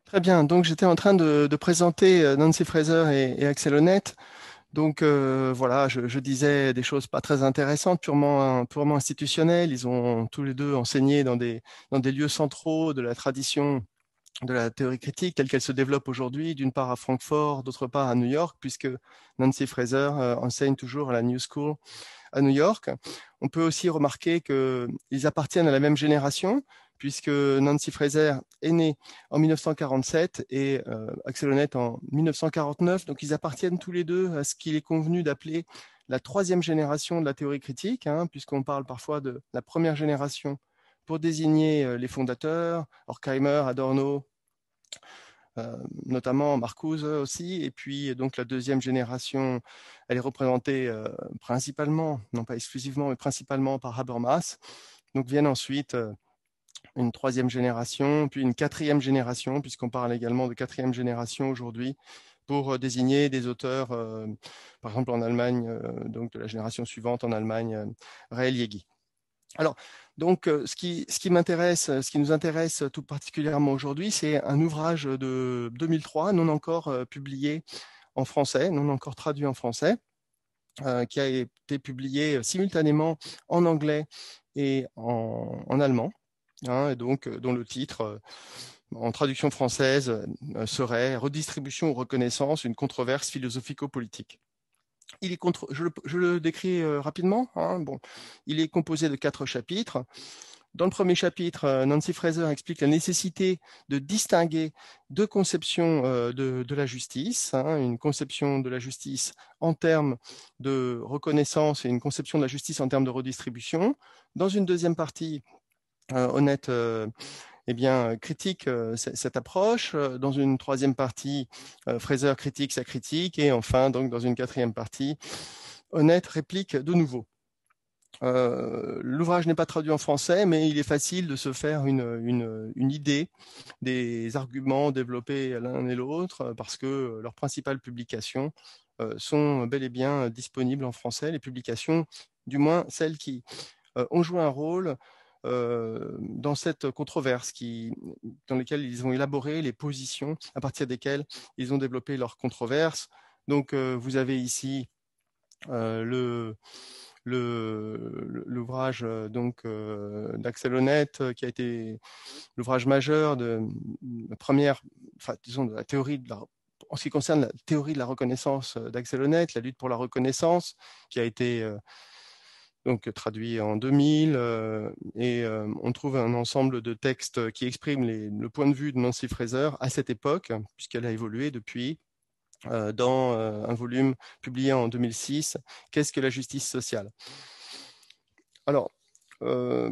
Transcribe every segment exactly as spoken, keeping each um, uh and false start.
Très bien. Donc, j'étais en train de, de présenter euh, Nancy Fraser et, et Axel Honneth. Donc, euh, voilà, je, je disais des choses pas très intéressantes, purement, purement institutionnelles. Ils ont tous les deux enseigné dans des, dans des lieux centraux de la tradition de la théorie critique telle qu'elle se développe aujourd'hui, d'une part à Francfort, d'autre part à New York, puisque Nancy Fraser euh, enseigne toujours à la New School à New York. On peut aussi remarquer qu'ils appartiennent à la même génération, puisque Nancy Fraser est née en mille neuf cent quarante-sept et euh, Axel Honneth en mille neuf cent quarante-neuf. Donc ils appartiennent tous les deux à ce qu'il est convenu d'appeler la troisième génération de la théorie critique, hein, puisqu'on parle parfois de la première génération pour désigner euh, les fondateurs, Horkheimer, Adorno, euh, notamment Marcuse aussi. Et puis donc la deuxième génération, elle est représentée euh, principalement, non pas exclusivement, mais principalement par Habermas. Donc viennent ensuite euh, une troisième génération, puis une quatrième génération, puisqu'on parle également de quatrième génération aujourd'hui, pour euh, désigner des auteurs, euh, par exemple en Allemagne, euh, donc de la génération suivante en Allemagne, euh, Raël Jaeggy. Alors, donc, euh, ce qui, ce qui m'intéresse, ce qui nous intéresse tout particulièrement aujourd'hui, c'est un ouvrage de deux mille trois, non encore euh, publié en français, non encore traduit en français, euh, qui a été publié simultanément en anglais et en, en allemand, hein, et donc euh, dont le titre, euh, en traduction française, euh, serait Redistribution ou reconnaissance, une controverse philosophico-politique. Il est contre, je, le, je le décris euh, rapidement. Hein, bon, il est composé de quatre chapitres. Dans le premier chapitre, euh, Nancy Fraser explique la nécessité de distinguer deux conceptions euh, de, de la justice, hein, une conception de la justice en termes de reconnaissance et une conception de la justice en termes de redistribution. Dans une deuxième partie, euh, Honnête euh, eh bien, critique euh, cette approche. Dans une troisième partie, euh, Fraser critique sa critique. Et enfin, donc, dans une quatrième partie, Honnête réplique de nouveau. Euh, L'ouvrage n'est pas traduit en français, mais il est facile de se faire une, une, une idée des arguments développés l'un et l'autre, parce que leurs principales publications euh, sont bel et bien disponibles en français, les publications, du moins celles qui euh, ont joué un rôle euh, dans cette controverse, qui, dans laquelle ils ont élaboré les positions à partir desquelles ils ont développé leur controverse. Donc, euh, vous avez ici euh, le l'ouvrage donc euh, d'Axel Honneth, qui a été l'ouvrage majeur de la première, enfin, disons, de la théorie de la, en ce qui concerne la théorie de la reconnaissance d'Axel Honneth, la lutte pour la reconnaissance, qui a été euh, donc traduit en deux mille, euh, et euh, on trouve un ensemble de textes qui expriment les, le point de vue de Nancy Fraser à cette époque, puisqu'elle a évolué depuis, euh, dans euh, un volume publié en deux mille six, Qu'est-ce que la justice sociale? Alors, euh,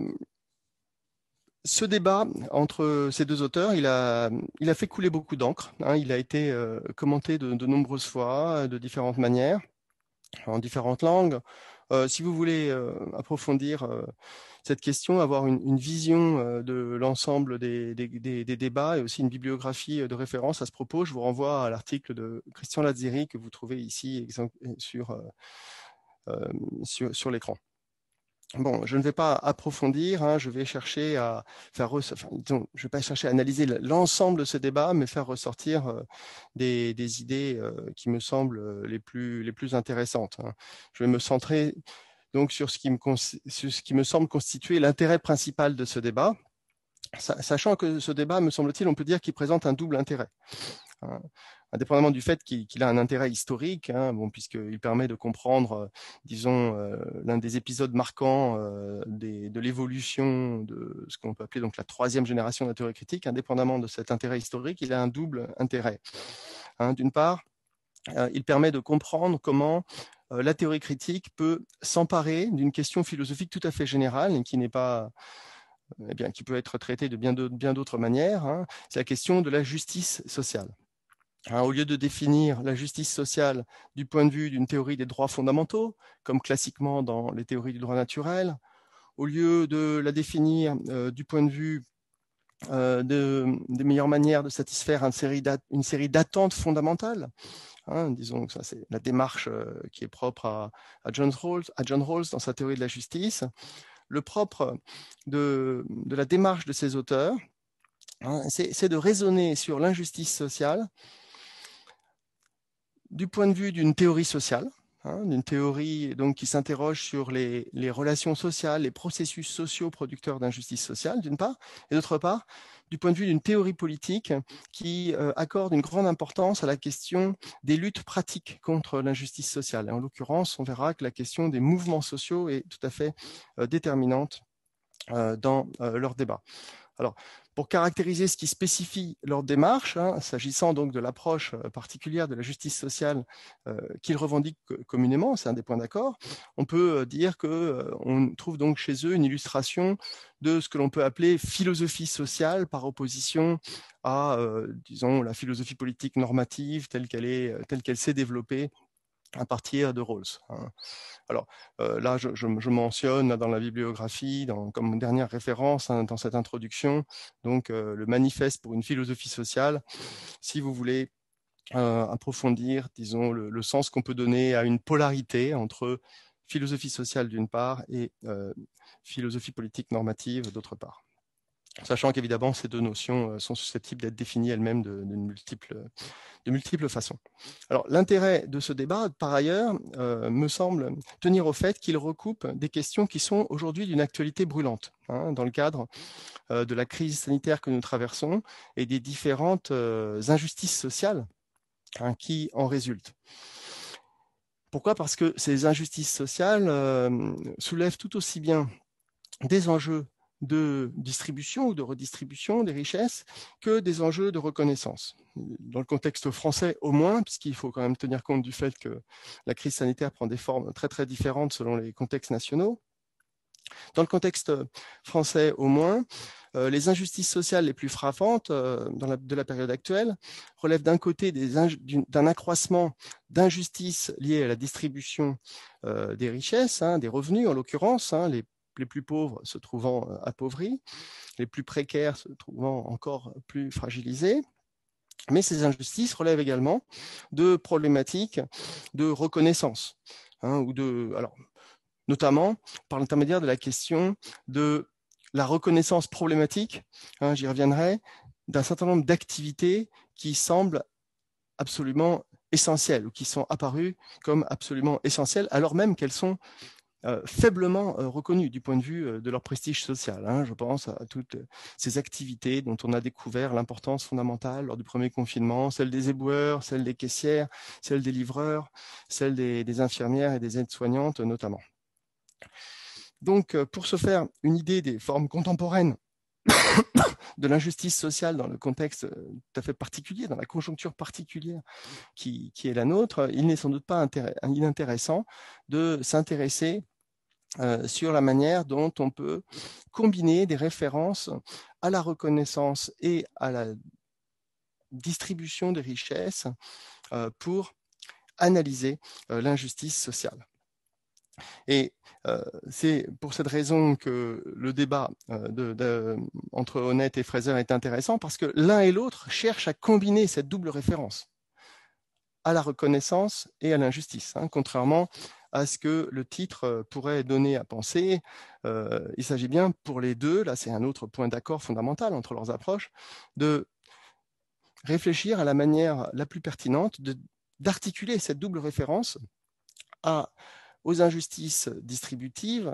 ce débat entre ces deux auteurs, il a, il a fait couler beaucoup d'encre, hein, il a été euh, commenté de, de nombreuses fois, de différentes manières, en différentes langues. Euh, si vous voulez euh, approfondir euh, cette question, avoir une, une vision euh, de l'ensemble des, des, des, des débats et aussi une bibliographie de référence à ce propos, je vous renvoie à l'article de Christian Lazzeri que vous trouvez ici sur, euh, euh, sur, sur l'écran. Bon, je ne vais pas approfondir, hein, je vais chercher à faire, enfin, disons, je vais pas chercher à analyser l'ensemble de ce débat, mais faire ressortir euh, des, des idées euh, qui me semblent les plus, les plus intéressantes. Hein. Je vais me centrer donc sur ce qui me, sur ce qui me semble constituer l'intérêt principal de ce débat, sachant que ce débat, me semble-t-il, on peut dire qu'il présente un double intérêt. Hein, indépendamment du fait qu'il qu'il a un intérêt historique, hein, bon, puisqu'il permet de comprendre, euh, disons, euh, l'un des épisodes marquants euh, des, de l'évolution de ce qu'on peut appeler donc la troisième génération de la théorie critique. Indépendamment de cet intérêt historique, il a un double intérêt. Hein, d'une part, euh, il permet de comprendre comment euh, la théorie critique peut s'emparer d'une question philosophique tout à fait générale, qui n'est pas eh bien, qui peut être traitée de bien d'autres manières. Hein, c'est la question de la justice sociale. Hein, au lieu de définir la justice sociale du point de vue d'une théorie des droits fondamentaux, comme classiquement dans les théories du droit naturel, au lieu de la définir euh, du point de vue euh, de, des meilleures manières de satisfaire une série, une série d'attentes fondamentales, hein, disons que ça c'est la démarche euh, qui est propre à, à, John Rawls, à John Rawls dans sa théorie de la justice, le propre de, de la démarche de ces auteurs, hein, c'est de raisonner sur l'injustice sociale du point de vue d'une théorie sociale, hein, d'une théorie donc, qui s'interroge sur les, les relations sociales, les processus sociaux producteurs d'injustice sociale, d'une part, et d'autre part, du point de vue d'une théorie politique qui euh, accorde une grande importance à la question des luttes pratiques contre l'injustice sociale. Et en l'occurrence, on verra que la question des mouvements sociaux est tout à fait euh, déterminante euh, dans euh, leur débat. Alors, pour caractériser ce qui spécifie leur démarche, hein, s'agissant donc de l'approche particulière de la justice sociale euh, qu'ils revendiquent communément, c'est un des points d'accord, on peut dire qu'on euh, trouve donc chez eux une illustration de ce que l'on peut appeler philosophie sociale par opposition à, euh, disons, la philosophie politique normative telle qu'elle est, telle qu'elle s'est développée à partir de Rawls. Hein. Alors euh, là, je, je, je mentionne dans la bibliographie, dans, comme dernière référence hein, dans cette introduction, donc euh, le manifeste pour une philosophie sociale, si vous voulez euh, approfondir, disons, le, le sens qu'on peut donner à une polarité entre philosophie sociale d'une part et euh, philosophie politique normative d'autre part. Sachant qu'évidemment, ces deux notions sont susceptibles d'être définies elles-mêmes de, de, multiples, de multiples façons. Alors, l'intérêt de ce débat, par ailleurs, euh, me semble tenir au fait qu'il recoupe des questions qui sont aujourd'hui d'une actualité brûlante, hein, dans le cadre euh, de la crise sanitaire que nous traversons et des différentes euh, injustices sociales hein, qui en résultent. Pourquoi? Parce que ces injustices sociales euh, soulèvent tout aussi bien des enjeux de distribution ou de redistribution des richesses que des enjeux de reconnaissance. Dans le contexte français au moins, puisqu'il faut quand même tenir compte du fait que la crise sanitaire prend des formes très très différentes selon les contextes nationaux. Dans le contexte français au moins, euh, les injustices sociales les plus frappantes euh, dans la, de la période actuelle relèvent d'un côté d'un accroissement d'injustices liées à la distribution euh, des richesses, hein, des revenus en l'occurrence, hein, les les plus pauvres se trouvant appauvris, les plus précaires se trouvant encore plus fragilisés. Mais ces injustices relèvent également de problématiques de reconnaissance, hein, ou de, alors, notamment par l'intermédiaire de la question de la reconnaissance problématique, hein, j'y reviendrai, d'un certain nombre d'activités qui semblent absolument essentielles ou qui sont apparues comme absolument essentielles alors même qu'elles sont Euh, faiblement euh, reconnus du point de vue euh, de leur prestige social. Hein. Je pense à toutes ces activités dont on a découvert l'importance fondamentale lors du premier confinement, celle des éboueurs, celle des caissières, celle des livreurs, celle des, des infirmières et des aides-soignantes notamment. Donc, euh, pour se faire une idée des formes contemporaines de l'injustice sociale dans le contexte tout à fait particulier, dans la conjoncture particulière qui, qui est la nôtre, il n'est sans doute pas inintéressant de s'intéresser Euh, sur la manière dont on peut combiner des références à la reconnaissance et à la distribution des richesses euh, pour analyser euh, l'injustice sociale. Et euh, c'est pour cette raison que le débat euh, de, de, entre Honneth et Fraser est intéressant, parce que l'un et l'autre cherchent à combiner cette double référence à la reconnaissance et à l'injustice, hein, contrairement à ce que le titre pourrait donner à penser. Euh, il s'agit bien pour les deux, là c'est un autre point d'accord fondamental entre leurs approches, de réfléchir à la manière la plus pertinente d'articuler cette double référence à, aux injustices distributives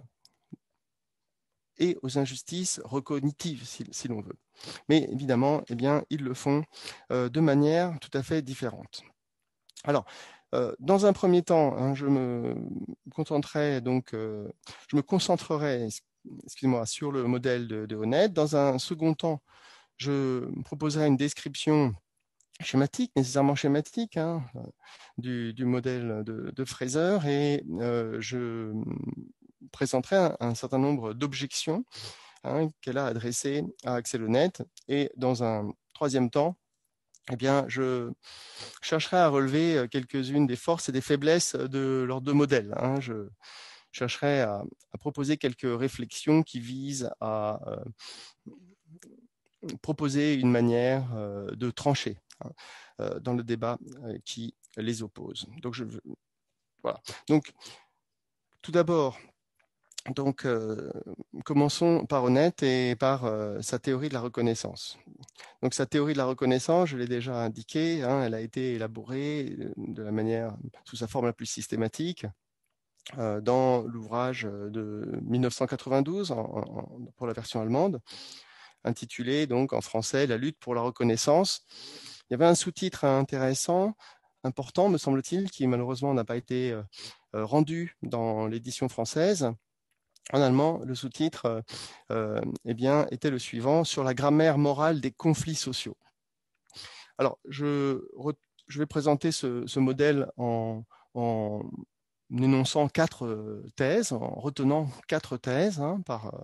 et aux injustices recognitives, si, si l'on veut. Mais évidemment, eh bien, ils le font euh, de manière tout à fait différente. Alors, euh, dans un premier temps, hein, je me contenterai donc, euh, je me concentrerai, excusez-moi, sur le modèle de, de Honneth. Dans un second temps, je proposerai une description schématique, nécessairement schématique, hein, du, du modèle de, de Fraser, et euh, je présenterai un, un certain nombre d'objections hein, qu'elle a adressées à Axel Honneth. Et dans un troisième temps, eh bien, je chercherai à relever quelques-unes des forces et des faiblesses de leurs deux modèles. Hein. Je chercherai à, à, proposer quelques réflexions qui visent à euh, proposer une manière euh, de trancher hein, euh, dans le débat euh, qui les oppose. Donc, je, voilà. Donc, tout d'abord, Donc, euh, commençons par Honneth et par euh, sa théorie de la reconnaissance. Donc, sa théorie de la reconnaissance, je l'ai déjà indiqué, hein, elle a été élaborée de la manière, sous sa forme la plus systématique, euh, dans l'ouvrage de mille neuf cent quatre-vingt-douze, en, en, pour la version allemande, intitulé donc en français La lutte pour la reconnaissance. Il y avait un sous-titre intéressant, important, me semble-t-il, qui malheureusement n'a pas été euh, rendu dans l'édition française. En allemand, le sous-titre euh, eh bien, était le suivant: sur la grammaire morale des conflits sociaux. Alors, je, je vais présenter ce, ce modèle en, en énonçant quatre thèses, en retenant quatre thèses, hein, par,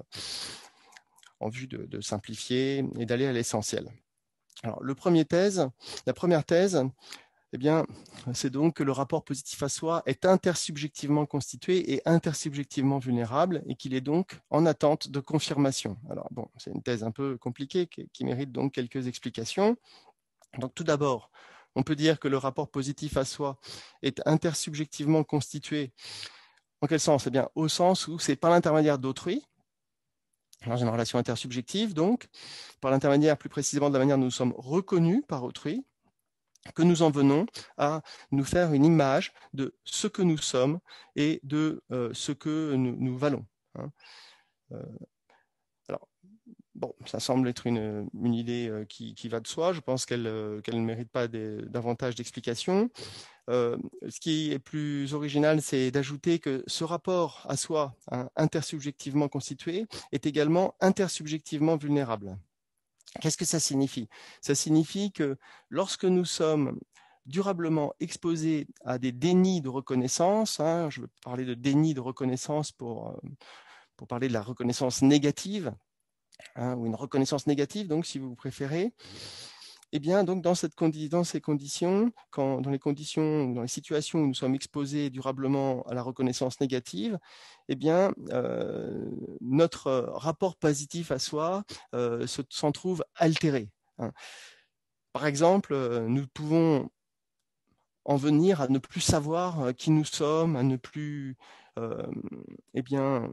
en vue de, de simplifier et d'aller à l'essentiel. Alors, le premier thèse, la première thèse, eh bien, c'est donc que le rapport positif à soi est intersubjectivement constitué et intersubjectivement vulnérable, et qu'il est donc en attente de confirmation. Alors, bon, c'est une thèse un peu compliquée qui, qui mérite donc quelques explications. Donc, tout d'abord, on peut dire que le rapport positif à soi est intersubjectivement constitué. En quel sens? Eh bien, au sens où c'est par l'intermédiaire d'autrui, dans une relation intersubjective, donc, par l'intermédiaire plus précisément de la manière dont nous sommes reconnus par autrui, que nous en venons à nous faire une image de ce que nous sommes et de euh, ce que nous, nous valons. Hein. Euh, alors, bon, ça semble être une, une idée euh, qui, qui va de soi. Je pense qu'elle euh, qu'elle ne mérite pas des, davantage d'explications. Euh, ce qui est plus original, c'est d'ajouter que ce rapport à soi, hein, intersubjectivement constitué, est également intersubjectivement vulnérable. Qu'est-ce que ça signifie? Ça signifie que lorsque nous sommes durablement exposés à des dénis de reconnaissance, hein, je veux parler de déni de reconnaissance pour, pour parler de la reconnaissance négative, hein, ou une reconnaissance négative, donc si vous préférez, eh bien, donc dans, cette, dans ces conditions, quand, dans les conditions, dans les situations où nous sommes exposés durablement à la reconnaissance négative, eh bien, euh, notre rapport positif à soi euh, s'en trouve altéré. Hein. Par exemple, nous pouvons en venir à ne plus savoir qui nous sommes, à ne plus, euh, eh bien,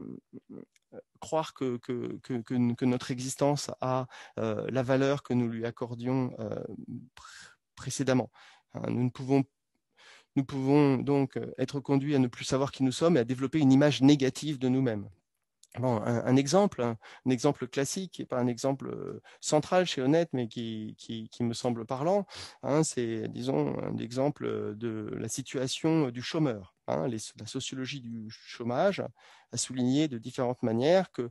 croire que, que, que, que, notre existence a euh, la valeur que nous lui accordions euh, précédemment. Hein, nous ne pouvons Nous pouvons donc être conduits à ne plus savoir qui nous sommes et à développer une image négative de nous-mêmes. Bon, un, un exemple, un, un exemple classique, qui n'est pas un exemple central chez Honneth, mais qui, qui, qui me semble parlant, hein, c'est, disons, un exemple de la situation du chômeur. Hein, les, la sociologie du chômage a souligné de différentes manières que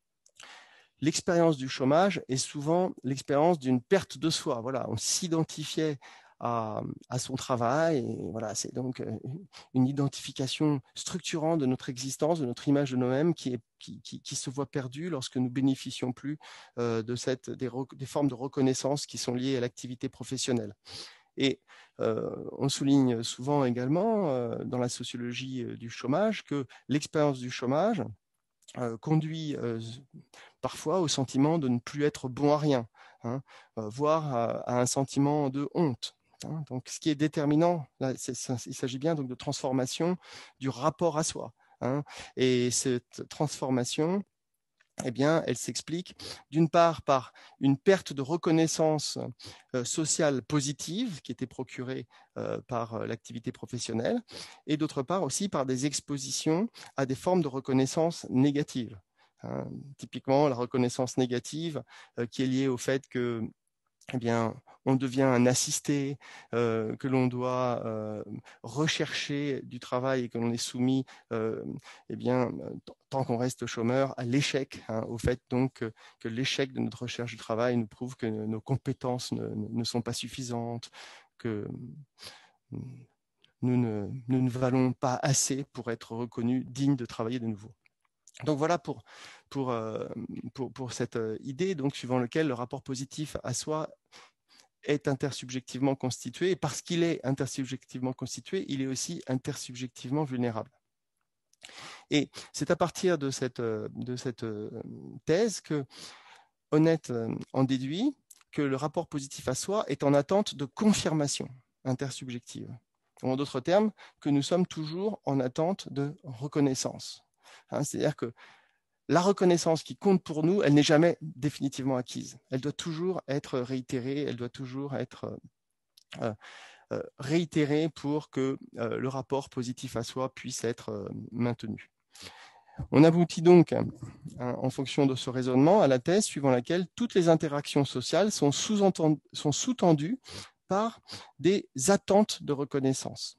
l'expérience du chômage est souvent l'expérience d'une perte de soi. Voilà, on s'identifiait à, à son travail, et voilà, c'est donc une identification structurante de notre existence, de notre image de nous-mêmes qui, est, qui, qui, qui se voit perdue lorsque nous bénéficions plus euh, de cette, des, des formes de reconnaissance qui sont liées à l'activité professionnelle. Et euh, on souligne souvent également euh, dans la sociologie euh, du chômage que l'expérience du chômage euh, conduit euh, parfois au sentiment de ne plus être bon à rien, hein, euh, voire à, à un sentiment de honte. Hein. Donc, ce qui est déterminant, là, c'est, il s'agit bien donc de transformation du rapport à soi. Hein. Et cette transformation, eh bien, elle s'explique d'une part par une perte de reconnaissance euh, sociale positive qui était procurée euh, par euh, l'activité professionnelle, et d'autre part aussi par des expositions à des formes de reconnaissance négatives. Hein. Typiquement, la reconnaissance négative euh, qui est liée au fait que eh bien, on devient un assisté, euh, que l'on doit euh, rechercher du travail et que l'on est soumis, euh, eh bien, tant qu'on reste chômeur, à l'échec, hein, au fait donc que, que l'échec de notre recherche du travail nous prouve que nos compétences ne, ne sont pas suffisantes, que nous ne, nous ne valons pas assez pour être reconnus dignes de travailler de nouveau. Donc voilà pour, pour, euh, pour, pour cette idée, donc, suivant lequel le rapport positif à soi est intersubjectivement constitué, et parce qu'il est intersubjectivement constitué, il est aussi intersubjectivement vulnérable. Et c'est à partir de cette, de cette thèse que Honneth en déduit que le rapport positif à soi est en attente de confirmation intersubjective. En d'autres termes, que nous sommes toujours en attente de reconnaissance. Hein, c'est-à-dire que la reconnaissance qui compte pour nous, elle n'est jamais définitivement acquise. Elle doit toujours être réitérée, elle doit toujours être euh, euh, réitérée pour que euh, le rapport positif à soi puisse être euh, maintenu. On aboutit donc, hein, en fonction de ce raisonnement, à la thèse suivant laquelle toutes les interactions sociales sont sous-tendues par des attentes de reconnaissance.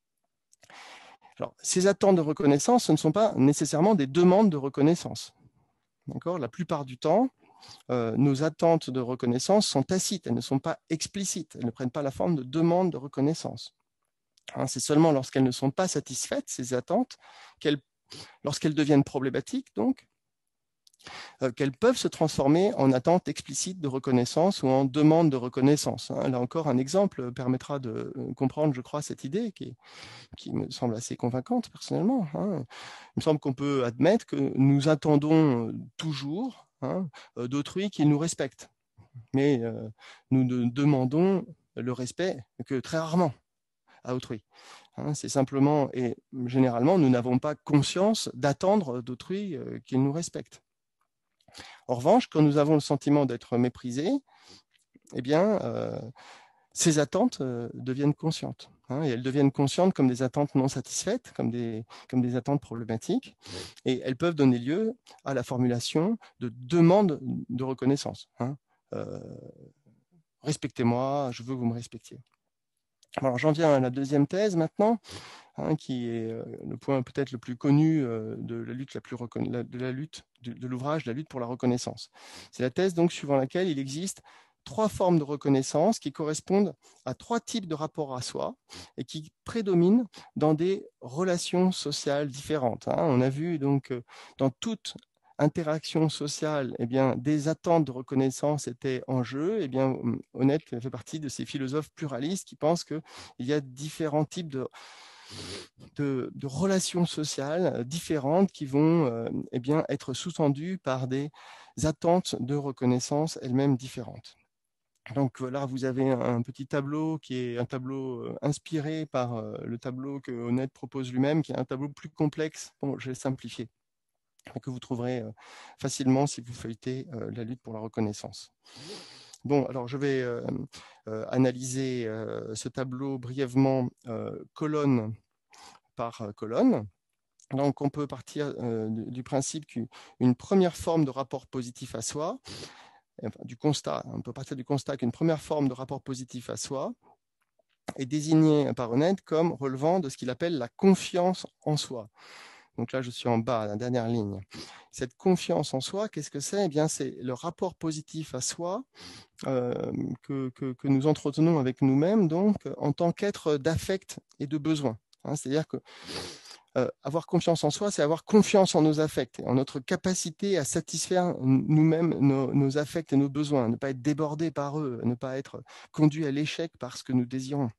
Alors, ces attentes de reconnaissance, ce ne sont pas nécessairement des demandes de reconnaissance. La plupart du temps, euh, nos attentes de reconnaissance sont tacites, elles ne sont pas explicites, elles ne prennent pas la forme de demandes de reconnaissance. Hein, c'est seulement lorsqu'elles ne sont pas satisfaites, ces attentes, qu'elles, lorsqu'elles deviennent problématiques, donc, euh, qu'elles peuvent se transformer en attentes explicites de reconnaissance ou en demande de reconnaissance. Hein. Là encore, un exemple permettra de comprendre, je crois, cette idée qui, est, qui me semble assez convaincante personnellement. Hein. Il me semble qu'on peut admettre que nous attendons toujours hein, d'autrui qu'ils nous respectent, mais euh, nous ne demandons le respect que très rarement à autrui. Hein, c'est simplement, et généralement, nous n'avons pas conscience d'attendre d'autrui euh, qu'ils nous respectent. En revanche, quand nous avons le sentiment d'être méprisés, eh bien, euh, ces attentes euh, deviennent conscientes. Hein, et elles deviennent conscientes comme des attentes non satisfaites, comme des, comme des attentes problématiques, et elles peuvent donner lieu à la formulation de demandes de reconnaissance. Hein. Euh, respectez-moi, je veux que vous me respectiez. Alors j'en viens à la deuxième thèse maintenant, hein, qui est euh, le point peut-être le plus connu euh, de la lutte, la plus de la lutte de, de l'ouvrage, la lutte pour la reconnaissance. C'est la thèse donc suivant laquelle il existe trois formes de reconnaissance qui correspondent à trois types de rapports à soi et qui prédominent dans des relations sociales différentes. Hein. On a vu donc euh, dans toute interaction sociale, eh bien, des attentes de reconnaissance étaient en jeu. Eh bien, Honneth fait partie de ces philosophes pluralistes qui pensent qu'il y a différents types de, de, de relations sociales différentes qui vont euh, eh bien, être sous-tendues par des attentes de reconnaissance elles-mêmes différentes. Donc là, vous avez un petit tableau qui est un tableau inspiré par le tableau que Honneth propose lui-même, qui est un tableau plus complexe. Bon, je vais simplifier, que vous trouverez facilement si vous feuilletez la lutte pour la reconnaissance. Bon, alors je vais euh, euh, analyser euh, ce tableau brièvement euh, colonne par colonne. Donc on peut partir euh, du, du principe qu'une première forme de rapport positif à soi, enfin, du constat, on peut partir du constat qu'une première forme de rapport positif à soi est désignée par Honneth comme relevant de ce qu'il appelle la confiance en soi. Donc là, je suis en bas, à la dernière ligne. Cette confiance en soi, qu'est-ce que c'est? Eh bien, c'est le rapport positif à soi euh, que, que, que nous entretenons avec nous-mêmes, donc en tant qu'être d'affect et de besoin. Hein, c'est-à-dire que euh, avoir confiance en soi, c'est avoir confiance en nos affects, en notre capacité à satisfaire nous-mêmes nos, nos affects et nos besoins, ne pas être débordé par eux, ne pas être conduit à l'échec par ce que nous désirons.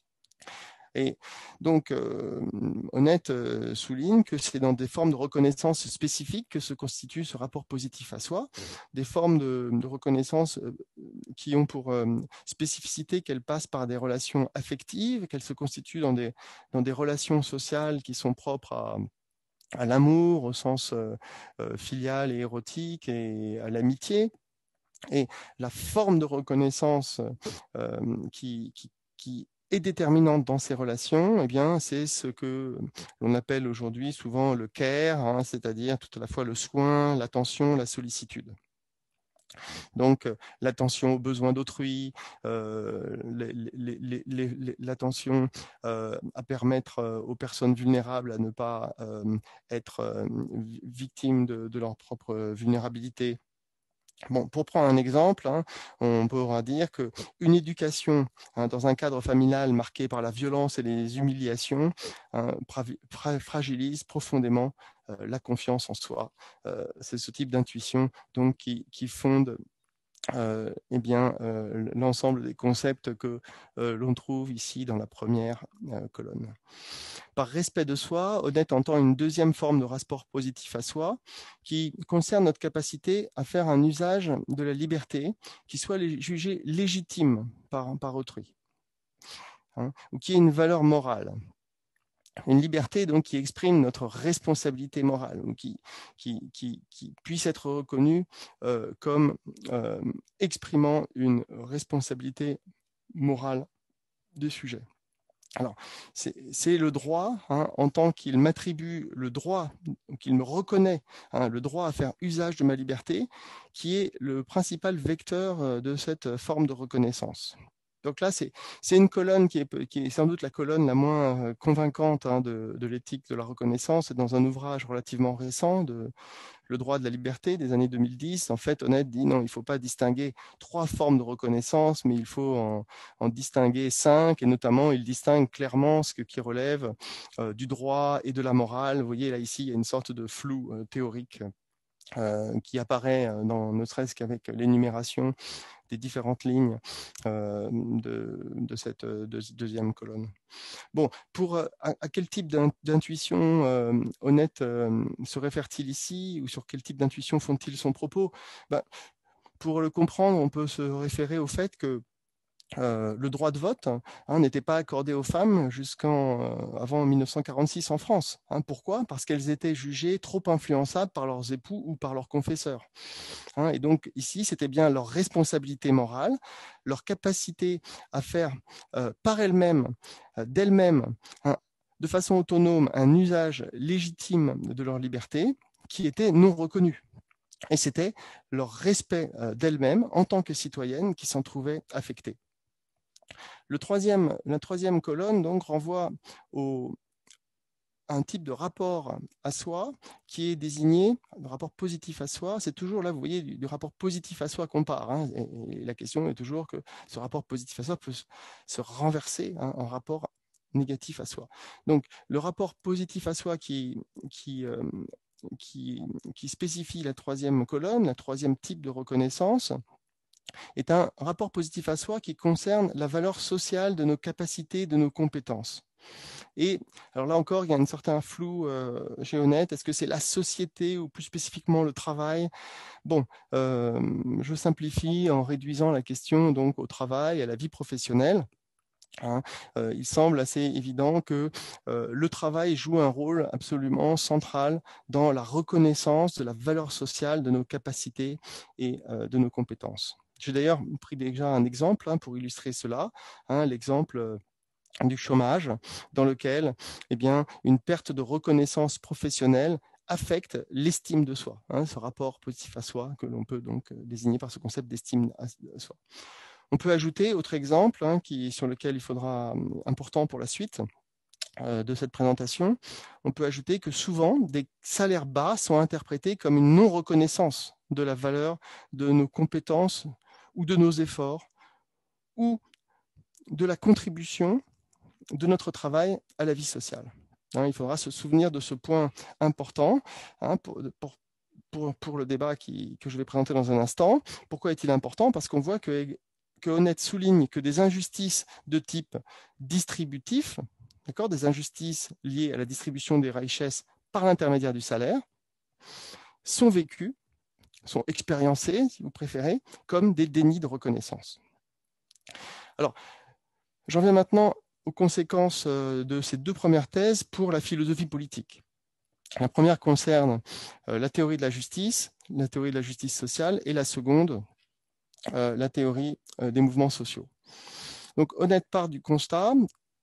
Et donc, euh, Honneth euh, souligne que c'est dans des formes de reconnaissance spécifiques que se constitue ce rapport positif à soi, des formes de, de reconnaissance euh, qui ont pour euh, spécificité qu'elles passent par des relations affectives, qu'elles se constituent dans des, dans des relations sociales qui sont propres à, à l'amour au sens euh, euh, filial et érotique et à l'amitié. Et la forme de reconnaissance euh, qui, qui, qui est déterminante dans ces relations, eh bien, c'est ce que l'on appelle aujourd'hui souvent le care, hein, c'est-à-dire tout à la fois le soin, l'attention, la sollicitude. Donc, euh, l'attention aux besoins d'autrui, euh, l'attention euh, à permettre euh, aux personnes vulnérables à ne pas euh, être euh, victimes de, de leur propre vulnérabilité. Bon, pour prendre un exemple, hein, on pourra dire qu'une éducation hein, dans un cadre familial marqué par la violence et les humiliations hein, fragilise profondément euh, la confiance en soi. Euh, c'est ce type d'intuition donc qui, qui fonde euh, eh bien, euh, l'ensemble des concepts que euh, l'on trouve ici dans la première euh, colonne. Par respect de soi, Honneth entend une deuxième forme de rapport positif à soi qui concerne notre capacité à faire un usage de la liberté qui soit jugé légitime par, par autrui, hein, ou qui ait une valeur morale. une liberté donc, qui exprime notre responsabilité morale, ou qui, qui, qui, qui puisse être reconnue euh, comme euh, exprimant une responsabilité morale des sujets. Alors, c'est le droit, hein, en tant qu'il m'attribue le droit, qu'il me reconnaît, hein, le droit à faire usage de ma liberté, qui est le principal vecteur de cette forme de reconnaissance. Donc là, c'est une colonne qui est, qui est sans doute la colonne la moins convaincante, hein, de, de l'éthique de la reconnaissance, dans un ouvrage relativement récent de Le droit de la liberté des années deux mille dix. En fait, Honneth dit non, il ne faut pas distinguer trois formes de reconnaissance, mais il faut en, en distinguer cinq, et notamment, il distingue clairement ce qui relève euh, du droit et de la morale. Vous voyez, là, ici, il y a une sorte de flou euh, théorique euh, qui apparaît, dans, ne serait-ce qu'avec l'énumération des différentes lignes euh, de, de cette de, deuxième colonne. Bon, pour à, à quel type d'intuition euh, Honneth euh, se réfère-t-il ici, ou sur quel type d'intuition font-ils son propos? Ben, pour le comprendre, on peut se référer au fait que Euh, le droit de vote, hein, n'était pas accordé aux femmes jusqu'en euh, avant mille neuf cent quarante-six en France. Hein. Pourquoi? Parce qu'elles étaient jugées trop influençables par leurs époux ou par leurs confesseurs. Hein. Et donc ici, c'était bien leur responsabilité morale, leur capacité à faire euh, par elles-mêmes, euh, d'elles-mêmes, hein, de façon autonome, un usage légitime de leur liberté qui était non reconnu. Et c'était leur respect euh, d'elles-mêmes en tant que citoyennes qui s'en trouvaient affectées. Le troisième, la troisième colonne donc renvoie au, à un type de rapport à soi qui est désigné, le rapport positif à soi. C'est toujours là, vous voyez, du, du rapport positif à soi qu'on part. Hein, et, et la question est toujours que ce rapport positif à soi peut se, se renverser, hein, en rapport négatif à soi. Donc, le rapport positif à soi qui, qui, euh, qui, qui spécifie la troisième colonne, la troisième type de reconnaissance, est un rapport positif à soi qui concerne la valeur sociale de nos capacités, de nos compétences. Et alors là encore, il y a un certain flou euh, chez Honneth. Est-ce que c'est la société ou plus spécifiquement le travail? Bon, euh, je simplifie en réduisant la question donc au travail, à la vie professionnelle. Hein. Euh, il semble assez évident que euh, le travail joue un rôle absolument central dans la reconnaissance de la valeur sociale de nos capacités et euh, de nos compétences. J'ai d'ailleurs pris déjà un exemple, hein, pour illustrer cela, hein, l'exemple euh, du chômage, dans lequel, eh bien, une perte de reconnaissance professionnelle affecte l'estime de soi, hein, ce rapport positif à soi que l'on peut donc désigner par ce concept d'estime à soi. On peut ajouter, autre exemple, hein, qui, sur lequel il faudra, important pour la suite euh, de cette présentation, on peut ajouter que souvent, des salaires bas sont interprétés comme une non-reconnaissance de la valeur de nos compétences ou de nos efforts, ou de la contribution de notre travail à la vie sociale. Hein, il faudra se souvenir de ce point important, hein, pour, pour, pour, pour le débat qui, que je vais présenter dans un instant. Pourquoi est-il important? Parce qu'on voit que, que Honneth souligne que des injustices de type distributif, des injustices liées à la distribution des richesses par l'intermédiaire du salaire, sont vécues, sont expériencées, si vous préférez, comme des dénis de reconnaissance. Alors, j'en viens maintenant aux conséquences de ces deux premières thèses pour la philosophie politique. La première concerne la théorie de la justice, la théorie de la justice sociale, et la seconde, la théorie des mouvements sociaux. Donc, Honneth part du constat,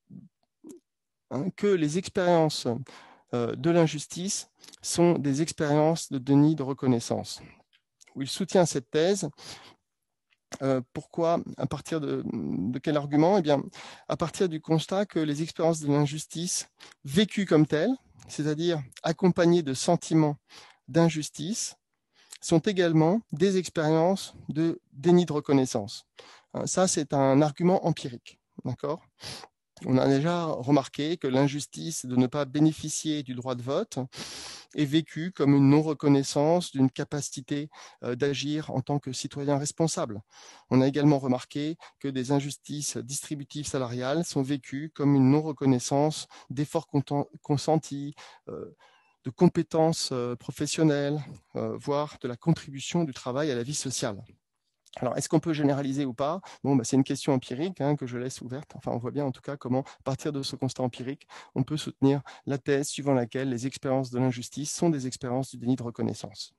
hein, que les expériences de l'injustice sont des expériences de déni de reconnaissance. Il soutient cette thèse. Euh, pourquoi? À partir de, de quel argument? Eh bien, à partir du constat que les expériences de l'injustice vécues comme telles, c'est-à-dire accompagnées de sentiments d'injustice, sont également des expériences de déni de reconnaissance. Ça, c'est un argument empirique. D'accord? On a déjà remarqué que l'injustice de ne pas bénéficier du droit de vote est vécue comme une non-reconnaissance d'une capacité euh, d'agir en tant que citoyen responsable. On a également remarqué que des injustices distributives salariales sont vécues comme une non-reconnaissance d'efforts consentis, euh, de compétences euh, professionnelles, euh, voire de la contribution du travail à la vie sociale. Alors, est-ce qu'on peut généraliser ou pas? Bon, bah, c'est une question empirique hein, que je laisse ouverte. Enfin, on voit bien en tout cas comment, à partir de ce constat empirique, on peut soutenir la thèse suivant laquelle les expériences de l'injustice sont des expériences du déni de reconnaissance.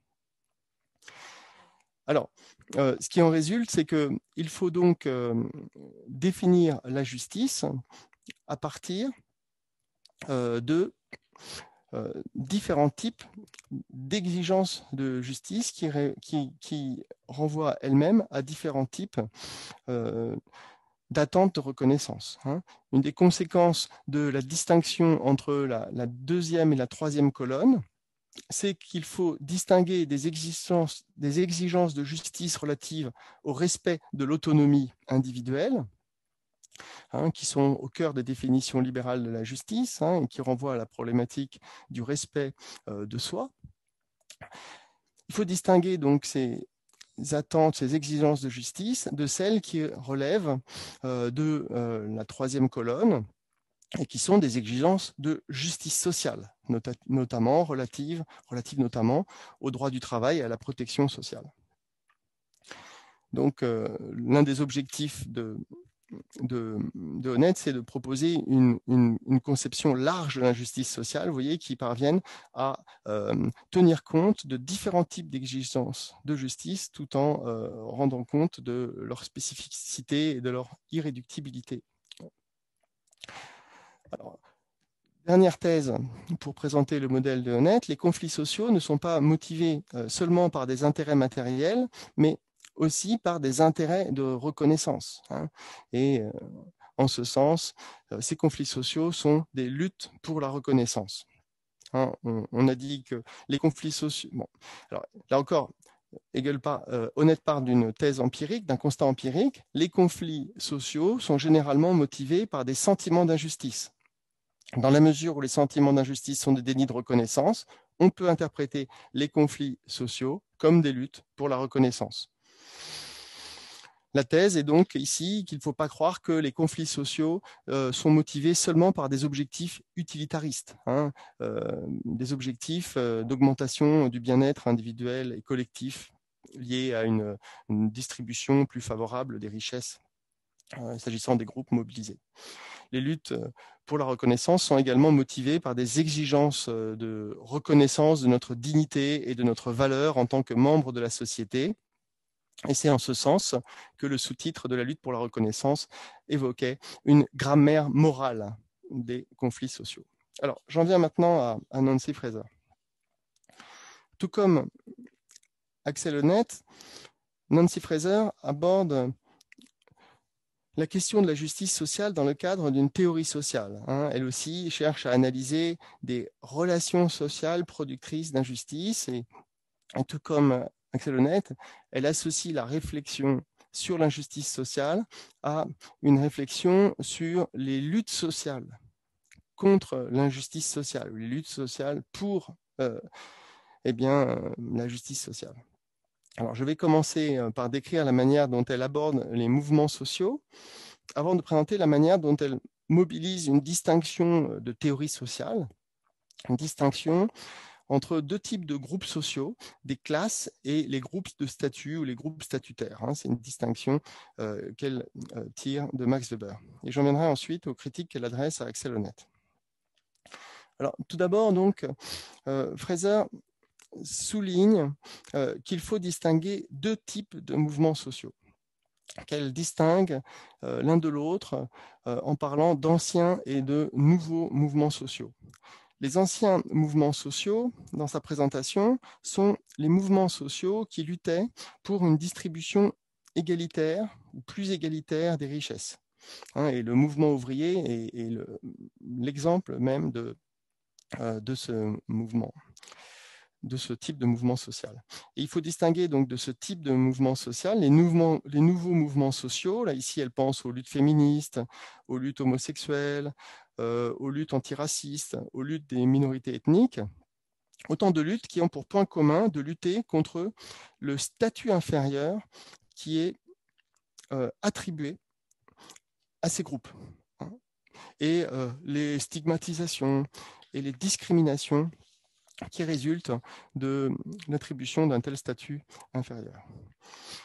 Alors, euh, ce qui en résulte, c'est qu'il faut donc euh, définir la justice à partir euh, de euh, différents types d'exigences de justice qui, qui, qui renvoient elles-mêmes à différents types euh, d'attente de reconnaissance. Hein. Une des conséquences de la distinction entre la, la deuxième et la troisième colonne, c'est qu'il faut distinguer des exigences, des exigences de justice relatives au respect de l'autonomie individuelle, hein, qui sont au cœur des définitions libérales de la justice, hein, et qui renvoient à la problématique du respect euh, de soi. Il faut distinguer donc ces attentes, ces exigences de justice de celles qui relèvent euh, de euh, la troisième colonne et qui sont des exigences de justice sociale, not notamment relatives, relatives notamment au droit du travail et à la protection sociale. Donc, euh, l'un des objectifs de, de, de Honneth, c'est de proposer une, une, une conception large de l'injustice sociale, vous voyez, qui parvienne à euh, tenir compte de différents types d'exigences de justice tout en euh, rendant compte de leur spécificité et de leur irréductibilité. Alors, dernière thèse pour présenter le modèle de Honneth, les conflits sociaux ne sont pas motivés euh, seulement par des intérêts matériels, mais aussi par des intérêts de reconnaissance. Hein. Et euh, en ce sens, euh, ces conflits sociaux sont des luttes pour la reconnaissance. Hein, on, on a dit que les conflits sociaux... Bon, alors, là encore, Hegel part, euh, Honneth part d'une thèse empirique, d'un constat empirique. Les conflits sociaux sont généralement motivés par des sentiments d'injustice. Dans la mesure où les sentiments d'injustice sont des dénis de reconnaissance, on peut interpréter les conflits sociaux comme des luttes pour la reconnaissance. La thèse est donc ici qu'il ne faut pas croire que les conflits sociaux euh, sont motivés seulement par des objectifs utilitaristes, hein, euh, des objectifs euh, d'augmentation du bien-être individuel et collectif liés à une, une distribution plus favorable des richesses, euh, s'agissant des groupes mobilisés. Les luttes pour la reconnaissance sont également motivées par des exigences de reconnaissance de notre dignité et de notre valeur en tant que membre de la société. Et c'est en ce sens que le sous-titre de la lutte pour la reconnaissance évoquait une grammaire morale des conflits sociaux. Alors, j'en viens maintenant à, à Nancy Fraser. Tout comme Axel Honneth, Nancy Fraser aborde la question de la justice sociale dans le cadre d'une théorie sociale. Hein. Elle aussi cherche à analyser des relations sociales productrices d'injustice et, et tout comme Axel Honneth, elle associe la réflexion sur l'injustice sociale à une réflexion sur les luttes sociales contre l'injustice sociale, les luttes sociales pour euh, eh bien, euh, la justice sociale. Alors, je vais commencer par décrire la manière dont elle aborde les mouvements sociaux, avant de présenter la manière dont elle mobilise une distinction de théorie sociale, une distinction entre deux types de groupes sociaux, des classes et les groupes de statut ou les groupes statutaires. C'est une distinction euh, qu'elle euh, tire de Max Weber. Et j'en viendrai ensuite aux critiques qu'elle adresse à Axel Honneth. Alors, tout d'abord, donc, euh, Fraser souligne euh, qu'il faut distinguer deux types de mouvements sociaux, qu'elle distingue euh, l'un de l'autre euh, en parlant d'anciens et de nouveaux mouvements sociaux. Les anciens mouvements sociaux, dans sa présentation, sont les mouvements sociaux qui luttaient pour une distribution égalitaire ou plus égalitaire des richesses. Hein, et le mouvement ouvrier est, est l'exemple le, même de, euh, de ce mouvement, de ce type de mouvement social. Et il faut distinguer donc de ce type de mouvement social les, mouvements, les nouveaux mouvements sociaux. Là, ici, elle pense aux luttes féministes, aux luttes homosexuelles, euh, aux luttes antiracistes, aux luttes des minorités ethniques. Autant de luttes qui ont pour point commun de lutter contre le statut inférieur qui est euh, attribué à ces groupes. Et euh, les stigmatisations et les discriminations qui résultent de l'attribution d'un tel statut inférieur.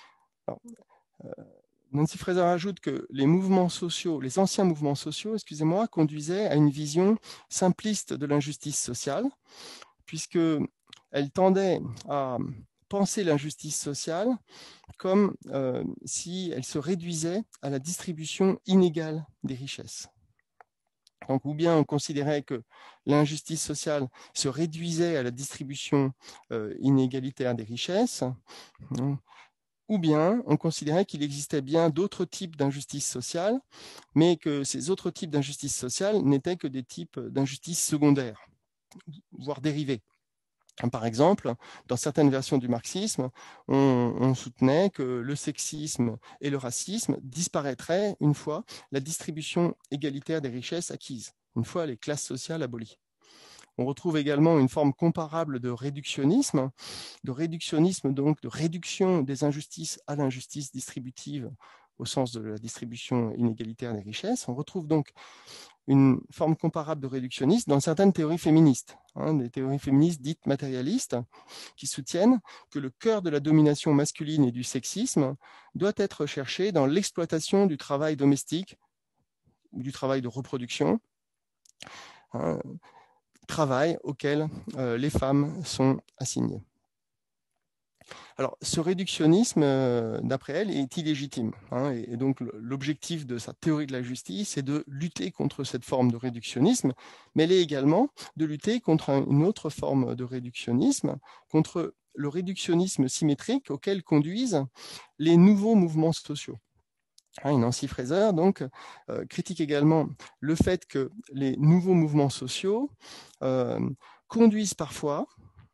Alors, euh, Nancy Fraser ajoute que les mouvements sociaux, les anciens mouvements sociaux, excusez-moi, conduisaient à une vision simpliste de l'injustice sociale, puisqu'elle tendait à penser l'injustice sociale comme euh, si elle se réduisait à la distribution inégale des richesses. Donc, ou bien on considérait que l'injustice sociale se réduisait à la distribution euh, inégalitaire des richesses, ou bien on considérait qu'il existait bien d'autres types d'injustice sociale, mais que ces autres types d'injustice sociale n'étaient que des types d'injustice secondaires, voire dérivés. Par exemple, dans certaines versions du marxisme, on, on soutenait que le sexisme et le racisme disparaîtraient une fois la distribution égalitaire des richesses acquises, une fois les classes sociales abolies. On retrouve également une forme comparable de réductionnisme, de réductionnisme donc de réduction des injustices à l'injustice distributive au sens de la distribution inégalitaire des richesses. On retrouve donc une forme comparable de réductionnisme dans certaines théories féministes, hein, des théories féministes dites matérialistes, qui soutiennent que le cœur de la domination masculine et du sexisme doit être cherché dans l'exploitation du travail domestique ou du travail de reproduction, hein, travail auquel euh, les femmes sont assignées. Alors, ce réductionnisme, euh, d'après elle, est illégitime. Hein, et, et donc, l'objectif de sa théorie de la justice, c'est de lutter contre cette forme de réductionnisme, mais elle est également de lutter contre un, une autre forme de réductionnisme, contre le réductionnisme symétrique auquel conduisent les nouveaux mouvements sociaux. Hein, et Nancy Fraser donc, euh, critique également le fait que les nouveaux mouvements sociaux euh, conduisent parfois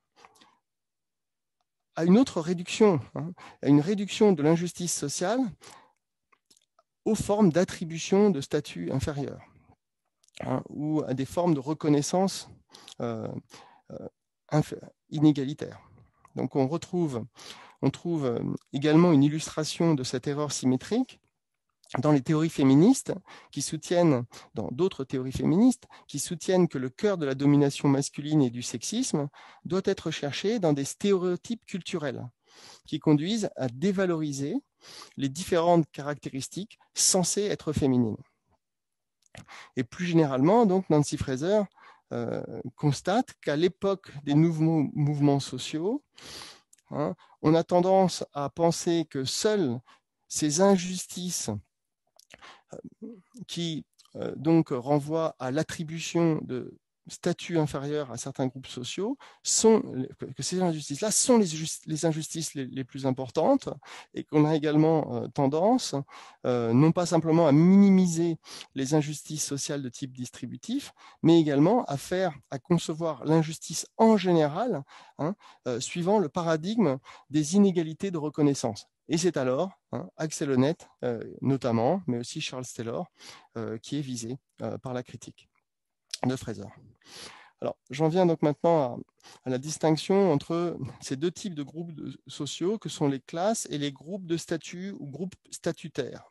à une autre réduction, hein, à une réduction de l'injustice sociale aux formes d'attribution de statut inférieur, hein, ou à des formes de reconnaissance euh, euh, inégalitaires. Donc on retrouve, on trouve également une illustration de cette erreur symétrique dans les théories féministes qui soutiennent, dans d'autres théories féministes, qui soutiennent que le cœur de la domination masculine et du sexisme doit être cherché dans des stéréotypes culturels qui conduisent à dévaloriser les différentes caractéristiques censées être féminines. Et plus généralement, donc, Nancy Fraser euh, constate qu'à l'époque des nouveaux mouvements sociaux, hein, on a tendance à penser que seules ces injustices qui euh, donc renvoient à l'attribution de statuts inférieurs à certains groupes sociaux, sont, que ces injustices-là sont les, les injustices les, les plus importantes, et qu'on a également euh, tendance, euh, non pas simplement à minimiser les injustices sociales de type distributif, mais également à faire, à concevoir l'injustice en général, hein, euh, suivant le paradigme des inégalités de reconnaissance. Et c'est alors hein, Axel Honneth, euh, notamment, mais aussi Charles Taylor, euh, qui est visé euh, par la critique de Fraser. Alors, j'en viens donc maintenant à, à la distinction entre ces deux types de groupes de, sociaux que sont les classes et les groupes de statut ou groupes statutaires.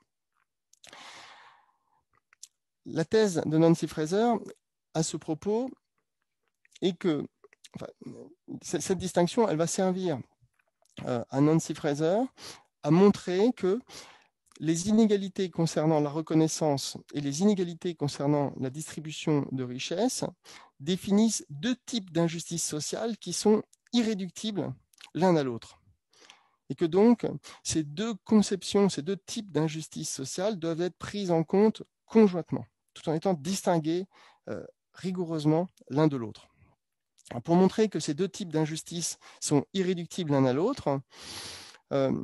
La thèse de Nancy Fraser à ce propos est que enfin, cette distinction, elle va servir euh, à Nancy Fraser à montrer que les inégalités concernant la reconnaissance et les inégalités concernant la distribution de richesses définissent deux types d'injustices sociales qui sont irréductibles l'un à l'autre. Et que donc, ces deux conceptions, ces deux types d'injustices sociales doivent être prises en compte conjointement, tout en étant distingués euh, rigoureusement l'un de l'autre. Pour montrer que ces deux types d'injustices sont irréductibles l'un à l'autre, euh,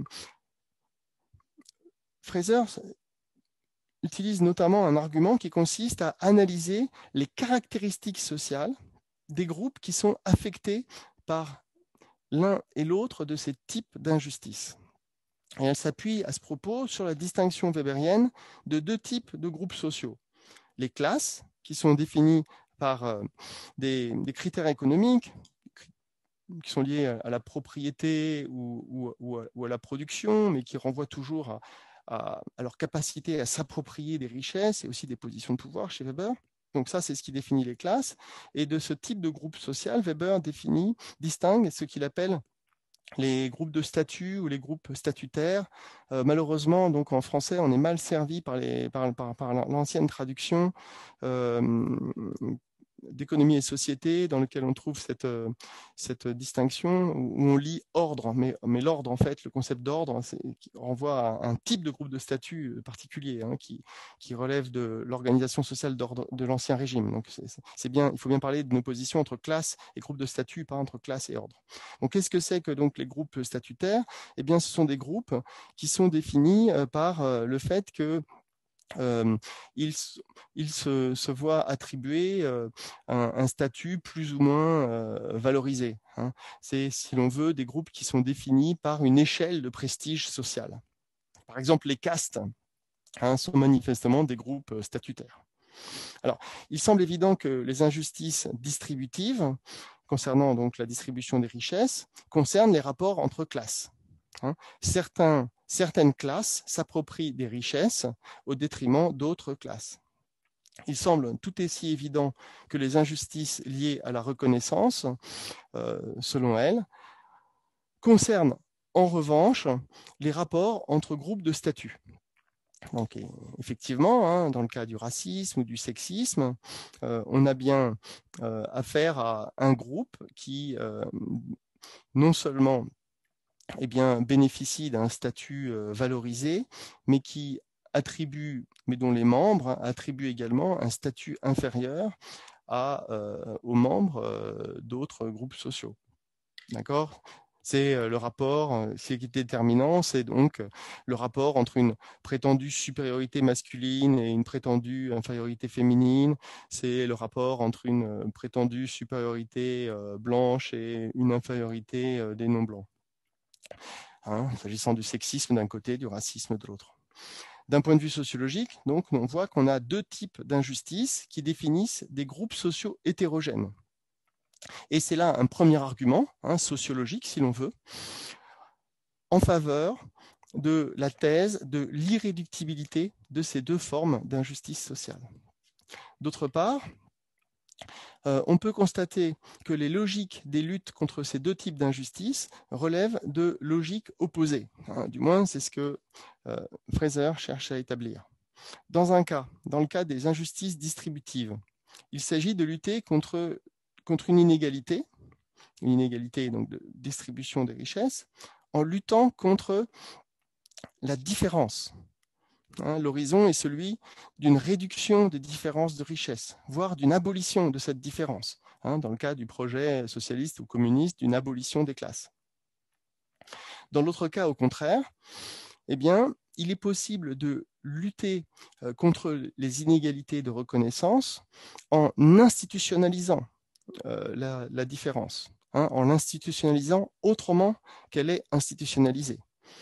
Fraser utilise notamment un argument qui consiste à analyser les caractéristiques sociales des groupes qui sont affectés par l'un et l'autre de ces types d'injustices. Et elle s'appuie à ce propos sur la distinction weberienne de deux types de groupes sociaux. Les classes, qui sont définies par euh, des, des critères économiques, qui sont liés à la propriété ou, ou, ou, à, ou à la production, mais qui renvoient toujours à, à, à leur capacité à s'approprier des richesses et aussi des positions de pouvoir chez Weber. Donc ça, c'est ce qui définit les classes. Et de ce type de groupe social, Weber définit, distingue ce qu'il appelle les groupes de statut ou les groupes statutaires. Euh, malheureusement, donc en français, on est mal servi par, les, par, par, par l'ancienne traduction euh, d'économie et société, dans lequel on trouve cette, euh, cette distinction, où on lit ordre, mais, mais l'ordre, en fait, le concept d'ordre, qui renvoie à un type de groupe de statut particulier, hein, qui, qui relève de l'organisation sociale d'ordre de l'ancien régime. Donc, c'est bien, il faut bien parler d'une opposition entre classe et groupe de statut, pas entre classe et ordre. Donc, qu'est-ce que c'est que donc les groupes statutaires? Eh bien, ce sont des groupes qui sont définis par le fait que Euh, il, il se, se voit attribuer euh, un, un statut plus ou moins euh, valorisé. Hein. C'est, si l'on veut, des groupes qui sont définis par une échelle de prestige social. Par exemple, les castes hein, sont manifestement des groupes statutaires. Alors, il semble évident que les injustices distributives, concernant donc la distribution des richesses, concernent les rapports entre classes. Hein. Certains, certaines classes s'approprient des richesses au détriment d'autres classes. Il semble tout aussi évident que les injustices liées à la reconnaissance, euh, selon elle, concernent en revanche les rapports entre groupes de statut. Donc, effectivement, hein, dans le cas du racisme ou du sexisme, euh, on a bien euh, affaire à un groupe qui, euh, non seulement eh bien, bénéficie d'un statut euh, valorisé, mais qui attribue, mais dont les membres attribuent également un statut inférieur à, euh, aux membres euh, d'autres groupes sociaux. D'accord ? C'est euh, le rapport, ce qui est déterminant, c'est donc le rapport entre une prétendue supériorité masculine et une prétendue infériorité féminine. C'est le rapport entre une prétendue supériorité euh, blanche et une infériorité euh, des non-blancs. Hein, s'agissant du sexisme d'un côté, du racisme de l'autre. D'un point de vue sociologique, donc, on voit qu'on a deux types d'injustices qui définissent des groupes sociaux hétérogènes. Et c'est là un premier argument, hein, sociologique si l'on veut, en faveur de la thèse de l'irréductibilité de ces deux formes d'injustice sociale. D'autre part, euh, on peut constater que les logiques des luttes contre ces deux types d'injustice relèvent de logiques opposées. Hein, du moins, c'est ce que euh, Fraser cherche à établir. Dans un cas, dans le cas des injustices distributives, il s'agit de lutter contre, contre une inégalité, une inégalité donc de distribution des richesses, en luttant contre la différence. Hein, l'horizon est celui d'une réduction des différences de richesse, voire d'une abolition de cette différence. Hein, dans le cas du projet socialiste ou communiste, d'une abolition des classes. Dans l'autre cas, au contraire, eh bien, il est possible de lutter euh, contre les inégalités de reconnaissance en institutionnalisant euh, la, la différence, hein, en l'institutionnalisant autrement qu'elle est institutionnalisée,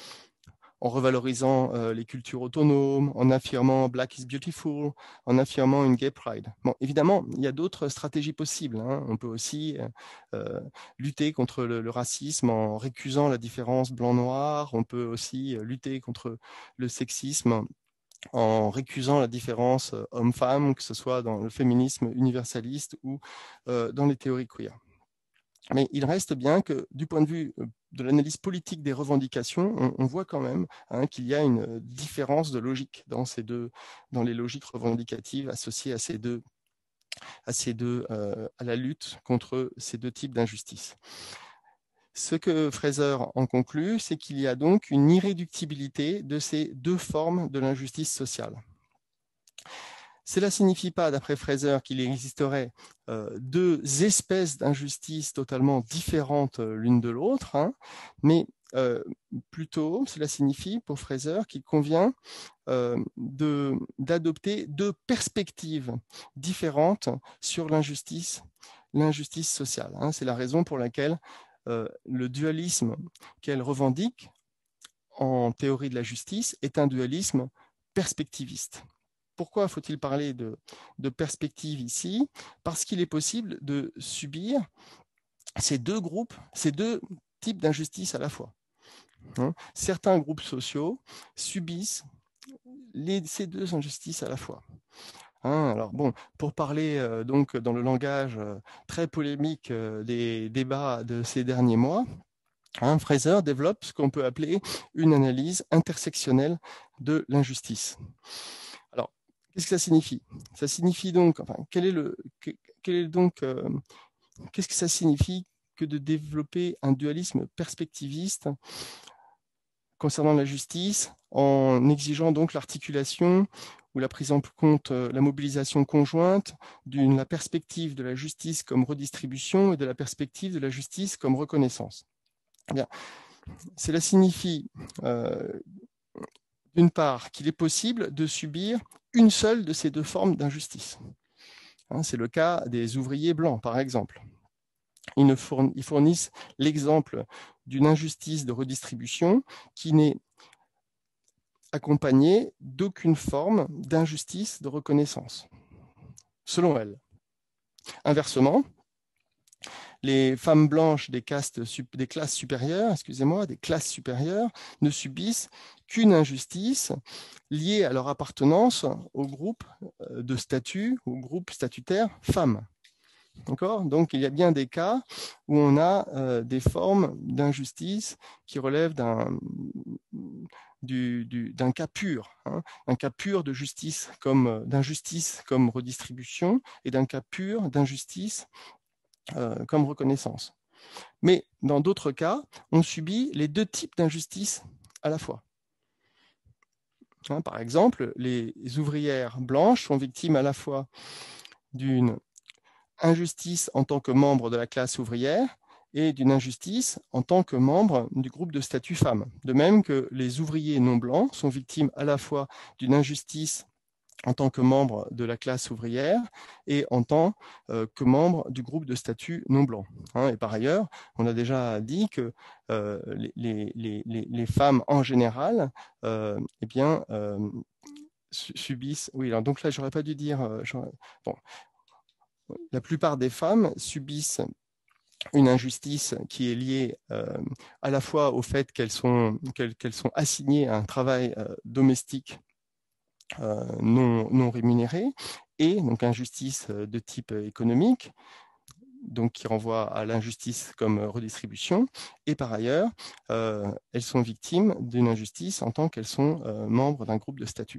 en revalorisant euh, les cultures autonomes, en affirmant Black is beautiful, en affirmant une gay pride. Bon, évidemment, il y a d'autres stratégies possibles. Hein. On peut aussi euh, lutter contre le, le racisme en récusant la différence blanc-noir. On peut aussi lutter contre le sexisme en récusant la différence homme-femme, que ce soit dans le féminisme universaliste ou euh, dans les théories queer. Mais il reste bien que, du point de vue de l'analyse politique des revendications, on, on voit quand même hein, qu'il y a une différence de logique dans, ces deux, dans les logiques revendicatives associées à ces deux, à, ces deux, euh, à la lutte contre ces deux types d'injustice. Ce que Fraser en conclut, c'est qu'il y a donc une irréductibilité de ces deux formes de l'injustice sociale. Cela ne signifie pas, d'après Fraser, qu'il existerait euh, deux espèces d'injustices totalement différentes euh, l'une de l'autre, hein, mais euh, plutôt, cela signifie pour Fraser qu'il convient euh, de, d'adopter deux perspectives différentes sur l'injustice, l'injustice sociale. Hein. C'est la raison pour laquelle euh, le dualisme qu'elle revendique en théorie de la justice est un dualisme perspectiviste. Pourquoi faut-il parler de, de perspective ici? Parce qu'il est possible de subir ces deux groupes, ces deux types d'injustice à la fois. Hein, certains groupes sociaux subissent les, ces deux injustices à la fois. Hein, alors bon, pour parler euh, donc dans le langage euh, très polémique euh, des débats de ces derniers mois, Hein, Fraser développe ce qu'on peut appeler une analyse intersectionnelle de l'injustice. Alors, qu'est-ce que ça signifie? Ça signifie donc, enfin, quel est le, quel est donc, euh, qu'est-ce que ça signifie que de développer un dualisme perspectiviste concernant la justice, en exigeant donc l'articulation ou la prise en compte, la mobilisation conjointe de la perspective de la justice comme redistribution et de la perspective de la justice comme reconnaissance. Eh bien, cela signifie, euh, d'une part, qu'il est possible de subir une seule de ces deux formes d'injustice. Hein, c'est le cas des ouvriers blancs, par exemple. Ils fournissent l'exemple d'une injustice de redistribution qui n'est accompagnée d'aucune forme d'injustice de reconnaissance, selon elles. Inversement, les femmes blanches des, castes, des classes supérieures, excusez-moi, des classes supérieures, ne subissent qu'une injustice liée à leur appartenance au groupe de statut, au groupe statutaire femmes. D'accord ? Donc, il y a bien des cas où on a euh, des formes d'injustice qui relèvent d'un du, du, d'un cas pur, hein, un cas pur de justice comme d'injustice comme redistribution et d'un cas pur d'injustice euh, comme reconnaissance. Mais dans d'autres cas, on subit les deux types d'injustice à la fois. Hein, par exemple, les ouvrières blanches sont victimes à la fois d'une injustice en tant que membre de la classe ouvrière et d'une injustice en tant que membre du groupe de statut femme. De même que les ouvriers non blancs sont victimes à la fois d'une injustice en tant que membre de la classe ouvrière et en tant euh, que membre du groupe de statut non blanc. Hein, et par ailleurs, on a déjà dit que euh, les, les, les, les femmes en général euh, eh bien, euh, subissent... Oui, alors donc là, j'aurais pas dû dire... Euh, bon, la plupart des femmes subissent une injustice qui est liée euh, à la fois au fait qu'elles sont, qu'elles, qu'elles sont assignées à un travail euh, domestique euh, non, non rémunéré, et donc injustice de type économique, donc qui renvoie à l'injustice comme redistribution, et par ailleurs, euh, elles sont victimes d'une injustice en tant qu'elles sont euh, membres d'un groupe de statut,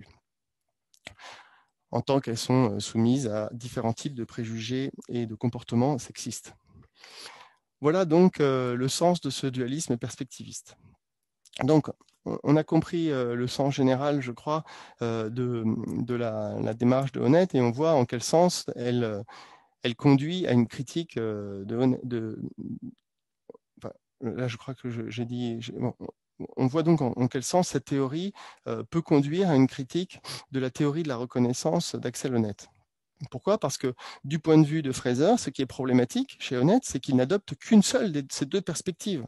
en tant qu'elles sont soumises à différents types de préjugés et de comportements sexistes. Voilà donc euh, le sens de ce dualisme perspectiviste. Donc, on a compris euh, le sens général, je crois, euh, de, de la, la démarche de Honneth, et on voit en quel sens elle, elle conduit à une critique euh, de, de enfin, là, je crois que j'ai dit... Bon, on voit donc en, en quel sens cette théorie euh, peut conduire à une critique de la théorie de la reconnaissance d'Axel Honneth. Pourquoi ? Parce que du point de vue de Fraser, ce qui est problématique chez Honneth, c'est qu'il n'adopte qu'une seule de ces deux perspectives,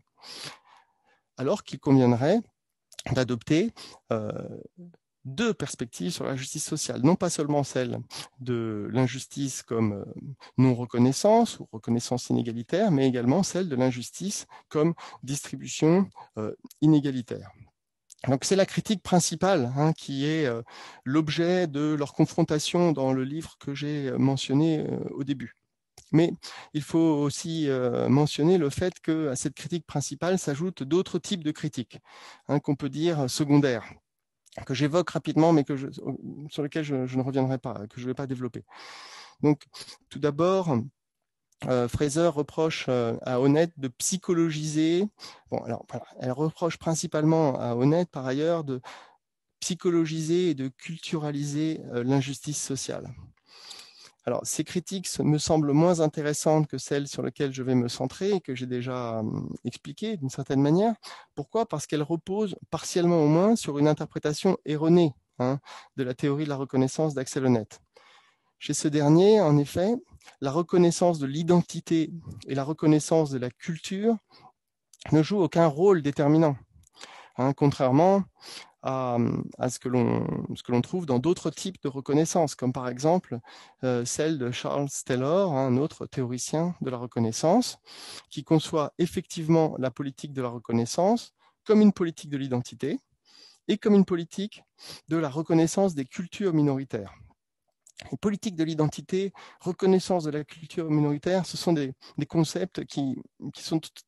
alors qu'il conviendrait d'adopter euh, deux perspectives sur la justice sociale, non pas seulement celle de l'injustice comme euh, non-reconnaissance ou reconnaissance inégalitaire, mais également celle de l'injustice comme distribution euh, inégalitaire. Donc c'est la critique principale hein, qui est euh, l'objet de leur confrontation dans le livre que j'ai mentionné euh, au début. Mais il faut aussi euh, mentionner le fait qu'à cette critique principale s'ajoutent d'autres types de critiques, hein, qu'on peut dire secondaires, que j'évoque rapidement, mais que je, sur lesquels je, je ne reviendrai pas, que je ne vais pas développer. Donc, tout d'abord, euh, Fraser reproche euh, à Honneth de psychologiser. Bon, alors, voilà, elle reproche principalement à Honneth, par ailleurs, de psychologiser et de culturaliser euh, l'injustice sociale. Alors, ces critiques me semblent moins intéressantes que celles sur lesquelles je vais me centrer et que j'ai déjà euh, expliquées d'une certaine manière. Pourquoi ? Parce qu'elles reposent partiellement au moins sur une interprétation erronée hein, de la théorie de la reconnaissance d'Axel Honneth. Chez ce dernier, en effet, la reconnaissance de l'identité et la reconnaissance de la culture ne jouent aucun rôle déterminant, hein, contrairement à, à ce que l'on trouve dans d'autres types de reconnaissance, comme par exemple euh, celle de Charles Taylor, un autre théoricien de la reconnaissance, qui conçoit effectivement la politique de la reconnaissance comme une politique de l'identité et comme une politique de la reconnaissance des cultures minoritaires. Et politique de l'identité, reconnaissance de la culture minoritaire, ce sont des, des concepts qui, qui sont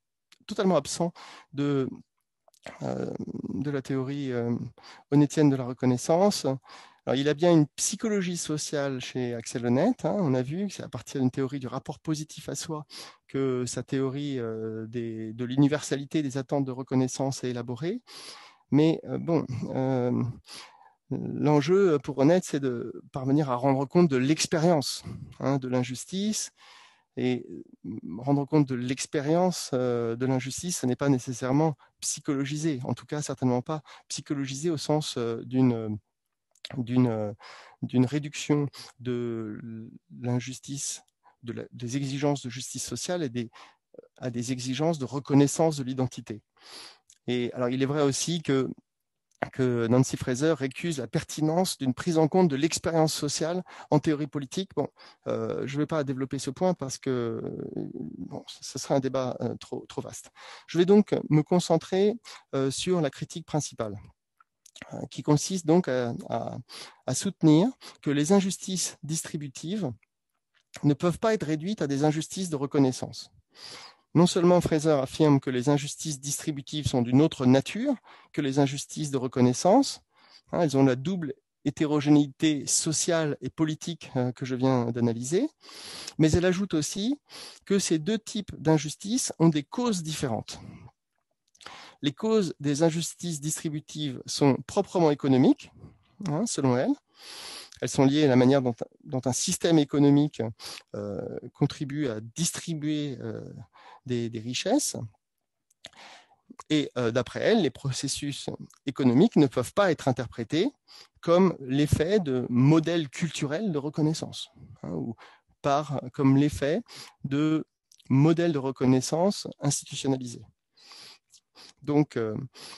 totalement absent de, euh, de la théorie euh, honnêtienne de la reconnaissance. Alors, il a bien une psychologie sociale chez Axel Honneth. Hein, on a vu que c'est à partir d'une théorie du rapport positif à soi que sa théorie euh, des, de l'universalité des attentes de reconnaissance est élaborée. Mais euh, bon, euh, l'enjeu pour Honneth, c'est de parvenir à rendre compte de l'expérience hein, de l'injustice. Et rendre compte de l'expérience euh, de l'injustice, ce n'est pas nécessairement psychologisé, en tout cas certainement pas psychologisé au sens euh, d'une d'une d'une réduction de l'injustice, de la, des exigences de justice sociale et des, à des exigences de reconnaissance de l'identité. Et alors, il est vrai aussi que, que Nancy Fraser récuse la pertinence d'une prise en compte de l'expérience sociale en théorie politique. Bon, euh, je ne vais pas développer ce point parce que bon, ce serait un débat euh, trop, trop vaste. Je vais donc me concentrer euh, sur la critique principale, qui consiste donc à, à, à soutenir que les injustices distributives ne peuvent pas être réduites à des injustices de reconnaissance. Non seulement Fraser affirme que les injustices distributives sont d'une autre nature que les injustices de reconnaissance, hein, elles ont la double hétérogénéité sociale et politique euh, que je viens d'analyser, mais elle ajoute aussi que ces deux types d'injustices ont des causes différentes. Les causes des injustices distributives sont proprement économiques, hein, selon elle. Elles sont liées à la manière dont, dont un système économique euh, contribue à distribuer euh, des, des richesses. Et euh, d'après elle, les processus économiques ne peuvent pas être interprétés comme l'effet de modèles culturels de reconnaissance, hein, ou par, comme l'effet de modèles de reconnaissance institutionnalisés. Donc, euh,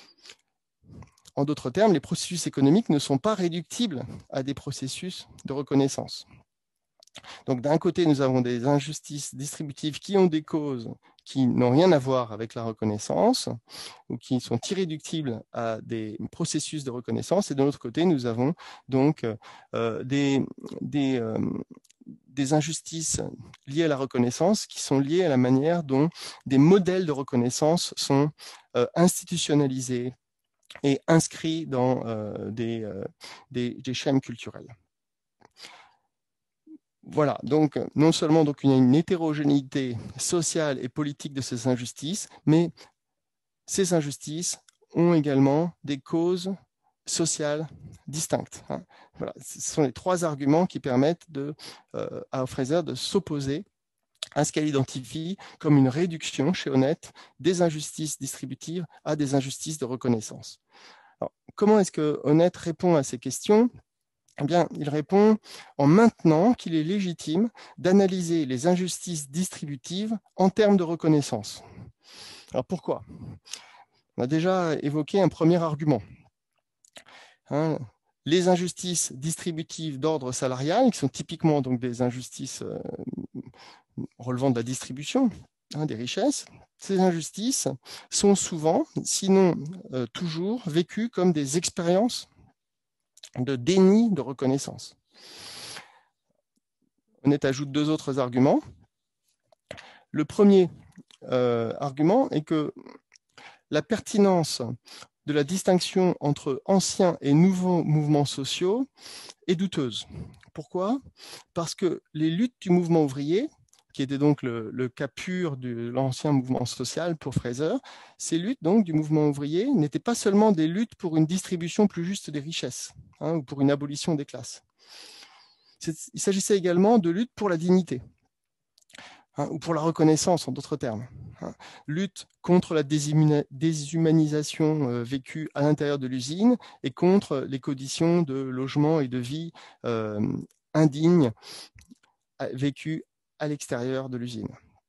en d'autres termes, les processus économiques ne sont pas réductibles à des processus de reconnaissance. Donc, d'un côté, nous avons des injustices distributives qui ont des causes qui n'ont rien à voir avec la reconnaissance ou qui sont irréductibles à des processus de reconnaissance. Et de l'autre côté, nous avons donc euh, des, des, euh, des injustices liées à la reconnaissance qui sont liées à la manière dont des modèles de reconnaissance sont euh, institutionnalisés et inscrits dans euh, des, euh, des, des schèmes culturels. Voilà, donc non seulement donc, il y a une hétérogénéité sociale et politique de ces injustices, mais ces injustices ont également des causes sociales distinctes. Hein. Voilà, ce sont les trois arguments qui permettent de, euh, à Fraser de s'opposer à ce qu'elle identifie comme une réduction chez Honneth des injustices distributives à des injustices de reconnaissance. Alors, comment est-ce que Honneth répond à ces questions ? Eh bien, il répond en maintenant qu'il est légitime d'analyser les injustices distributives en termes de reconnaissance. Alors pourquoi ? On a déjà évoqué un premier argument. Hein, les injustices distributives d'ordre salarial, qui sont typiquement donc des injustices euh, relevant de la distribution hein, des richesses, ces injustices sont souvent, sinon euh, toujours, vécues comme des expériences de déni de reconnaissance. Honneth ajoute deux autres arguments. Le premier euh, argument est que la pertinence de la distinction entre anciens et nouveaux mouvements sociaux est douteuse. Pourquoi ? Parce que les luttes du mouvement ouvrier, qui était donc le, le cas pur de l'ancien mouvement social pour Fraser, ces luttes donc du mouvement ouvrier n'étaient pas seulement des luttes pour une distribution plus juste des richesses hein, ou pour une abolition des classes. Il s'agissait également de luttes pour la dignité. Hein, ou pour la reconnaissance, en d'autres termes. Hein. Lutte contre la déshumanisation euh, vécue à l'intérieur de l'usine et contre les conditions de logement et de vie euh, indignes vécues à l'extérieur de l'usine.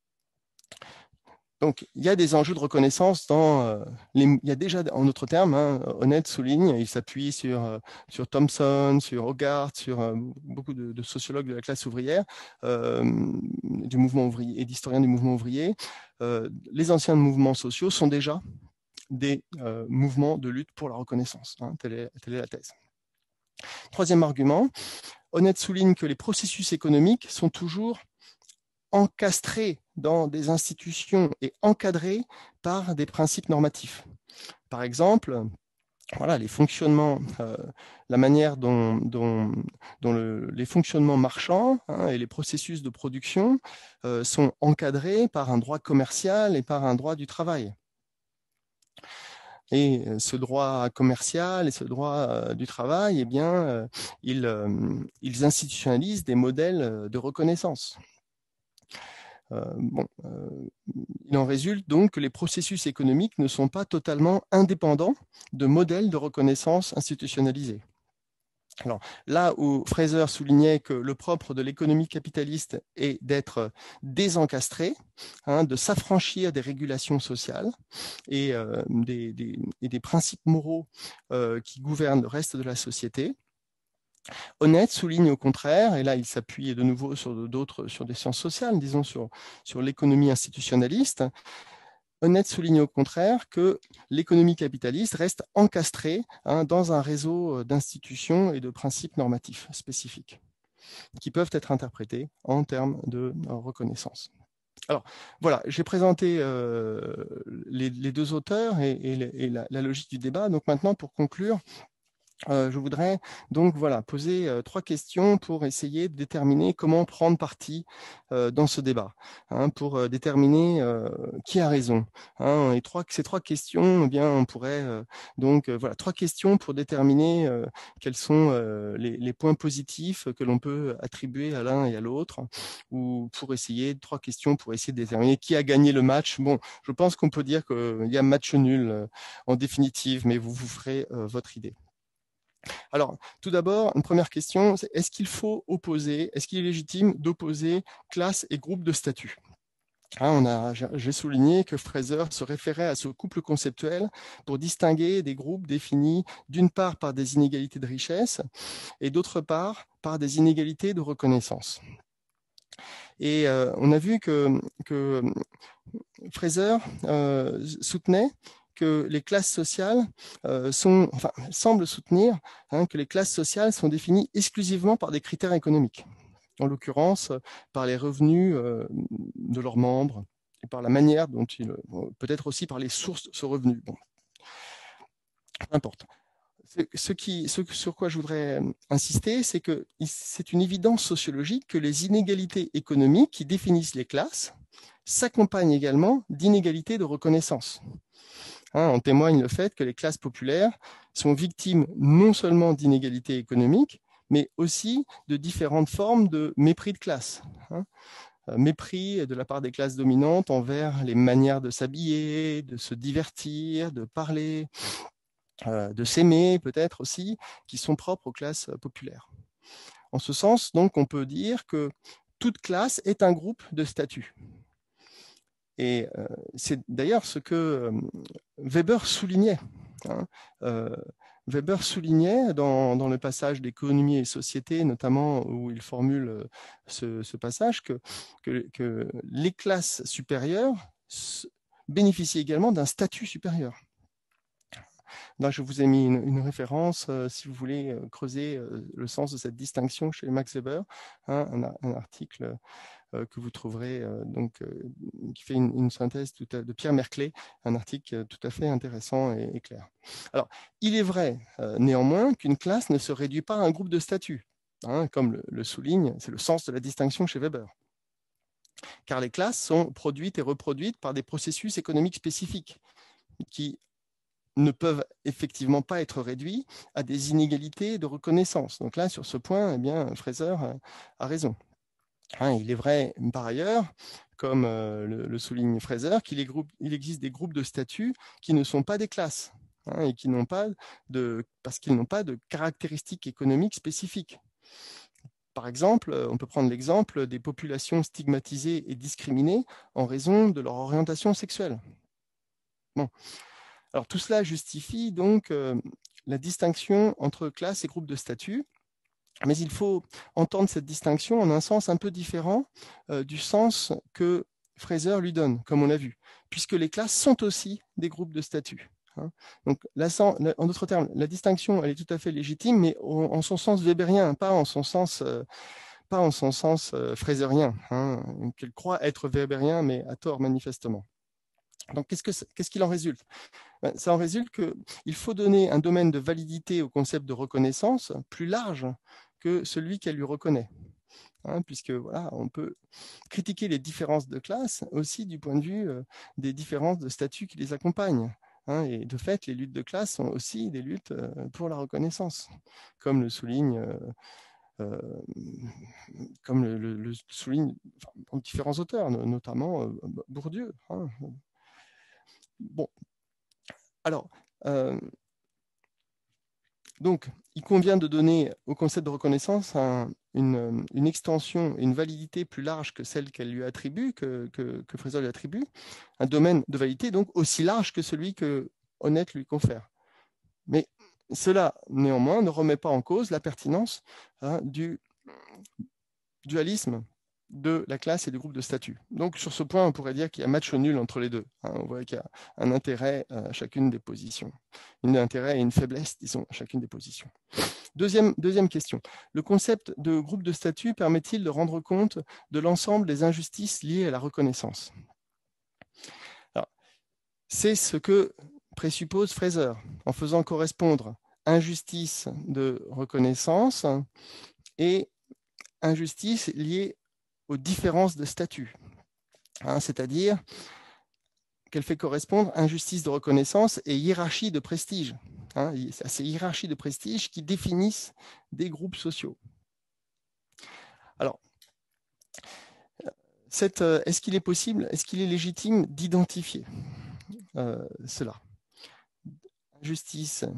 Donc, il y a des enjeux de reconnaissance dans euh, les, il y a déjà, en d'autres termes, hein, Honneth souligne, il s'appuie sur, euh, sur Thompson, sur Hogarth, sur euh, beaucoup de, de sociologues de la classe ouvrière, euh, du mouvement ouvrier et d'historiens du mouvement ouvrier. Euh, les anciens mouvements sociaux sont déjà des euh, mouvements de lutte pour la reconnaissance. Hein, telle est, telle est la thèse. Troisième argument, Honneth souligne que les processus économiques sont toujours encastrés dans des institutions et encadrés par des principes normatifs. Par exemple, voilà, les fonctionnements, euh, la manière dont, dont, dont le, les fonctionnements marchands hein, et les processus de production euh, sont encadrés par un droit commercial et par un droit du travail. Et ce droit commercial et ce droit euh, du travail, eh bien, euh, ils, euh, ils institutionnalisent des modèles de reconnaissance. Euh, bon, euh, il en résulte donc que les processus économiques ne sont pas totalement indépendants de modèles de reconnaissance institutionnalisés. Alors, là où Fraser soulignait que le propre de l'économie capitaliste est d'être désencastré, hein, de s'affranchir des régulations sociales et, euh, des, des, et des principes moraux euh, qui gouvernent le reste de la société, Honnête souligne au contraire, et là il s'appuie de nouveau sur d'autres, sur des sciences sociales, disons sur, sur l'économie institutionnaliste, Honnête souligne au contraire que l'économie capitaliste reste encastrée hein, dans un réseau d'institutions et de principes normatifs spécifiques qui peuvent être interprétés en termes de reconnaissance. Alors voilà, j'ai présenté euh, les, les deux auteurs et, et, et la, la logique du débat. Donc maintenant, pour conclure, Euh, je voudrais donc voilà, poser euh, trois questions pour essayer de déterminer comment prendre parti euh, dans ce débat, hein, pour euh, déterminer euh, qui a raison. Hein, et trois, ces trois questions, eh bien, on pourrait euh, donc euh, voilà, trois questions pour déterminer euh, quels sont euh, les, les points positifs que l'on peut attribuer à l'un et à l'autre, ou pour essayer trois questions pour essayer de déterminer qui a gagné le match. Bon, je pense qu'on peut dire qu'il y a match nul euh, en définitive, mais vous vous ferez euh, votre idée. Alors, tout d'abord, une première question, c'est est-ce qu'il faut opposer, est-ce qu'il est légitime d'opposer classe et groupe de statut? Hein, on a, j'ai souligné que Fraser se référait à ce couple conceptuel pour distinguer des groupes définis d'une part par des inégalités de richesse et d'autre part par des inégalités de reconnaissance. Et euh, on a vu que, que Fraser euh, soutenait que les classes sociales euh, sont, enfin, semblent soutenir hein, que les classes sociales sont définies exclusivement par des critères économiques, en l'occurrence par les revenus euh, de leurs membres et par la manière dont ils, peut-être aussi par les sources de ce revenu. Bon, n'importe. Ce, qui, ce sur quoi je voudrais insister, c'est que c'est une évidence sociologique que les inégalités économiques qui définissent les classes s'accompagnent également d'inégalités de reconnaissance. Hein, en témoigne le fait que les classes populaires sont victimes non seulement d'inégalités économiques, mais aussi de différentes formes de mépris de classe. Hein. Mépris de la part des classes dominantes envers les manières de s'habiller, de se divertir, de parler, euh, de s'aimer peut-être aussi, qui sont propres aux classes populaires. En ce sens, donc, on peut dire que toute classe est un groupe de statuts. Et euh, c'est d'ailleurs ce que euh, Weber soulignait. Hein. Euh, Weber soulignait dans, dans le passage d'économie et société, notamment où il formule ce, ce passage, que, que, que les classes supérieures bénéficient également d'un statut supérieur. Là, je vous ai mis une, une référence, euh, si vous voulez euh, creuser euh, le sens de cette distinction chez Max Weber, hein, un, un article euh, que vous trouverez, euh, donc, euh, qui fait une, une synthèse tout à, de Pierre Merclé, un article tout à fait intéressant et, et clair. Alors, il est vrai, euh, néanmoins, qu'une classe ne se réduit pas à un groupe de statuts, hein, comme le, le souligne, c'est le sens de la distinction chez Weber. Car les classes sont produites et reproduites par des processus économiques spécifiques qui ne peuvent effectivement pas être réduits à des inégalités de reconnaissance. Donc là, sur ce point, eh bien, Fraser a raison. Hein, il est vrai, par ailleurs, comme euh, le, le souligne Fraser, qu'il existe des groupes de statuts qui ne sont pas des classes, hein, et qui n'ont pas de, parce qu'ils n'ont pas de caractéristiques économiques spécifiques. Par exemple, on peut prendre l'exemple des populations stigmatisées et discriminées en raison de leur orientation sexuelle. Bon. Alors tout cela justifie donc euh, la distinction entre classes et groupes de statut, mais il faut entendre cette distinction en un sens un peu différent euh, du sens que Fraser lui donne, comme on l'a vu, puisque les classes sont aussi des groupes de statut. Hein. Donc, la, en d'autres termes, la distinction elle est tout à fait légitime, mais en, en son sens weberien, pas en son sens, euh, pas en son sens euh, fraiserien, hein, qu'elle croit être wébérien, mais à tort manifestement. Donc, qu'est-ce qu'il qu'est-ce qu'il en résulte? Ben, ça en résulte qu'il faut donner un domaine de validité au concept de reconnaissance plus large que celui qu'elle lui reconnaît. Hein, puisque voilà, on peut critiquer les différences de classe aussi du point de vue euh, des différences de statut qui les accompagnent. Hein, et de fait, les luttes de classe sont aussi des luttes euh, pour la reconnaissance, comme le souligne, euh, euh, comme le, le, le souligne enfin, différents auteurs, notamment euh, Bourdieu. Hein. Bon, alors, euh, donc, il convient de donner au concept de reconnaissance un, une, une extension, une validité plus large que celle qu'elle lui attribue, que, que, que Fraser lui attribue, un domaine de validité donc aussi large que celui que Honneth lui confère. Mais cela, néanmoins, ne remet pas en cause la pertinence hein, du dualisme de la classe et du groupe de statut. Donc, sur ce point, on pourrait dire qu'il y a match nul entre les deux. Hein, on voit qu'il y a un intérêt à chacune des positions, un intérêt et une faiblesse, disons, à chacune des positions. Deuxième, deuxième question. Le concept de groupe de statut permet-il de rendre compte de l'ensemble des injustices liées à la reconnaissance? C'est ce que présuppose Fraser, en faisant correspondre injustice de reconnaissance et injustice liée aux différences de statut. Hein, c'est-à-dire qu'elle fait correspondre injustice de reconnaissance et hiérarchie de prestige. Hein, c'est ces hiérarchies de prestige qui définissent des groupes sociaux. Alors, euh, est-ce qu'il est possible, est-ce qu'il est légitime d'identifier euh, cela? Injustice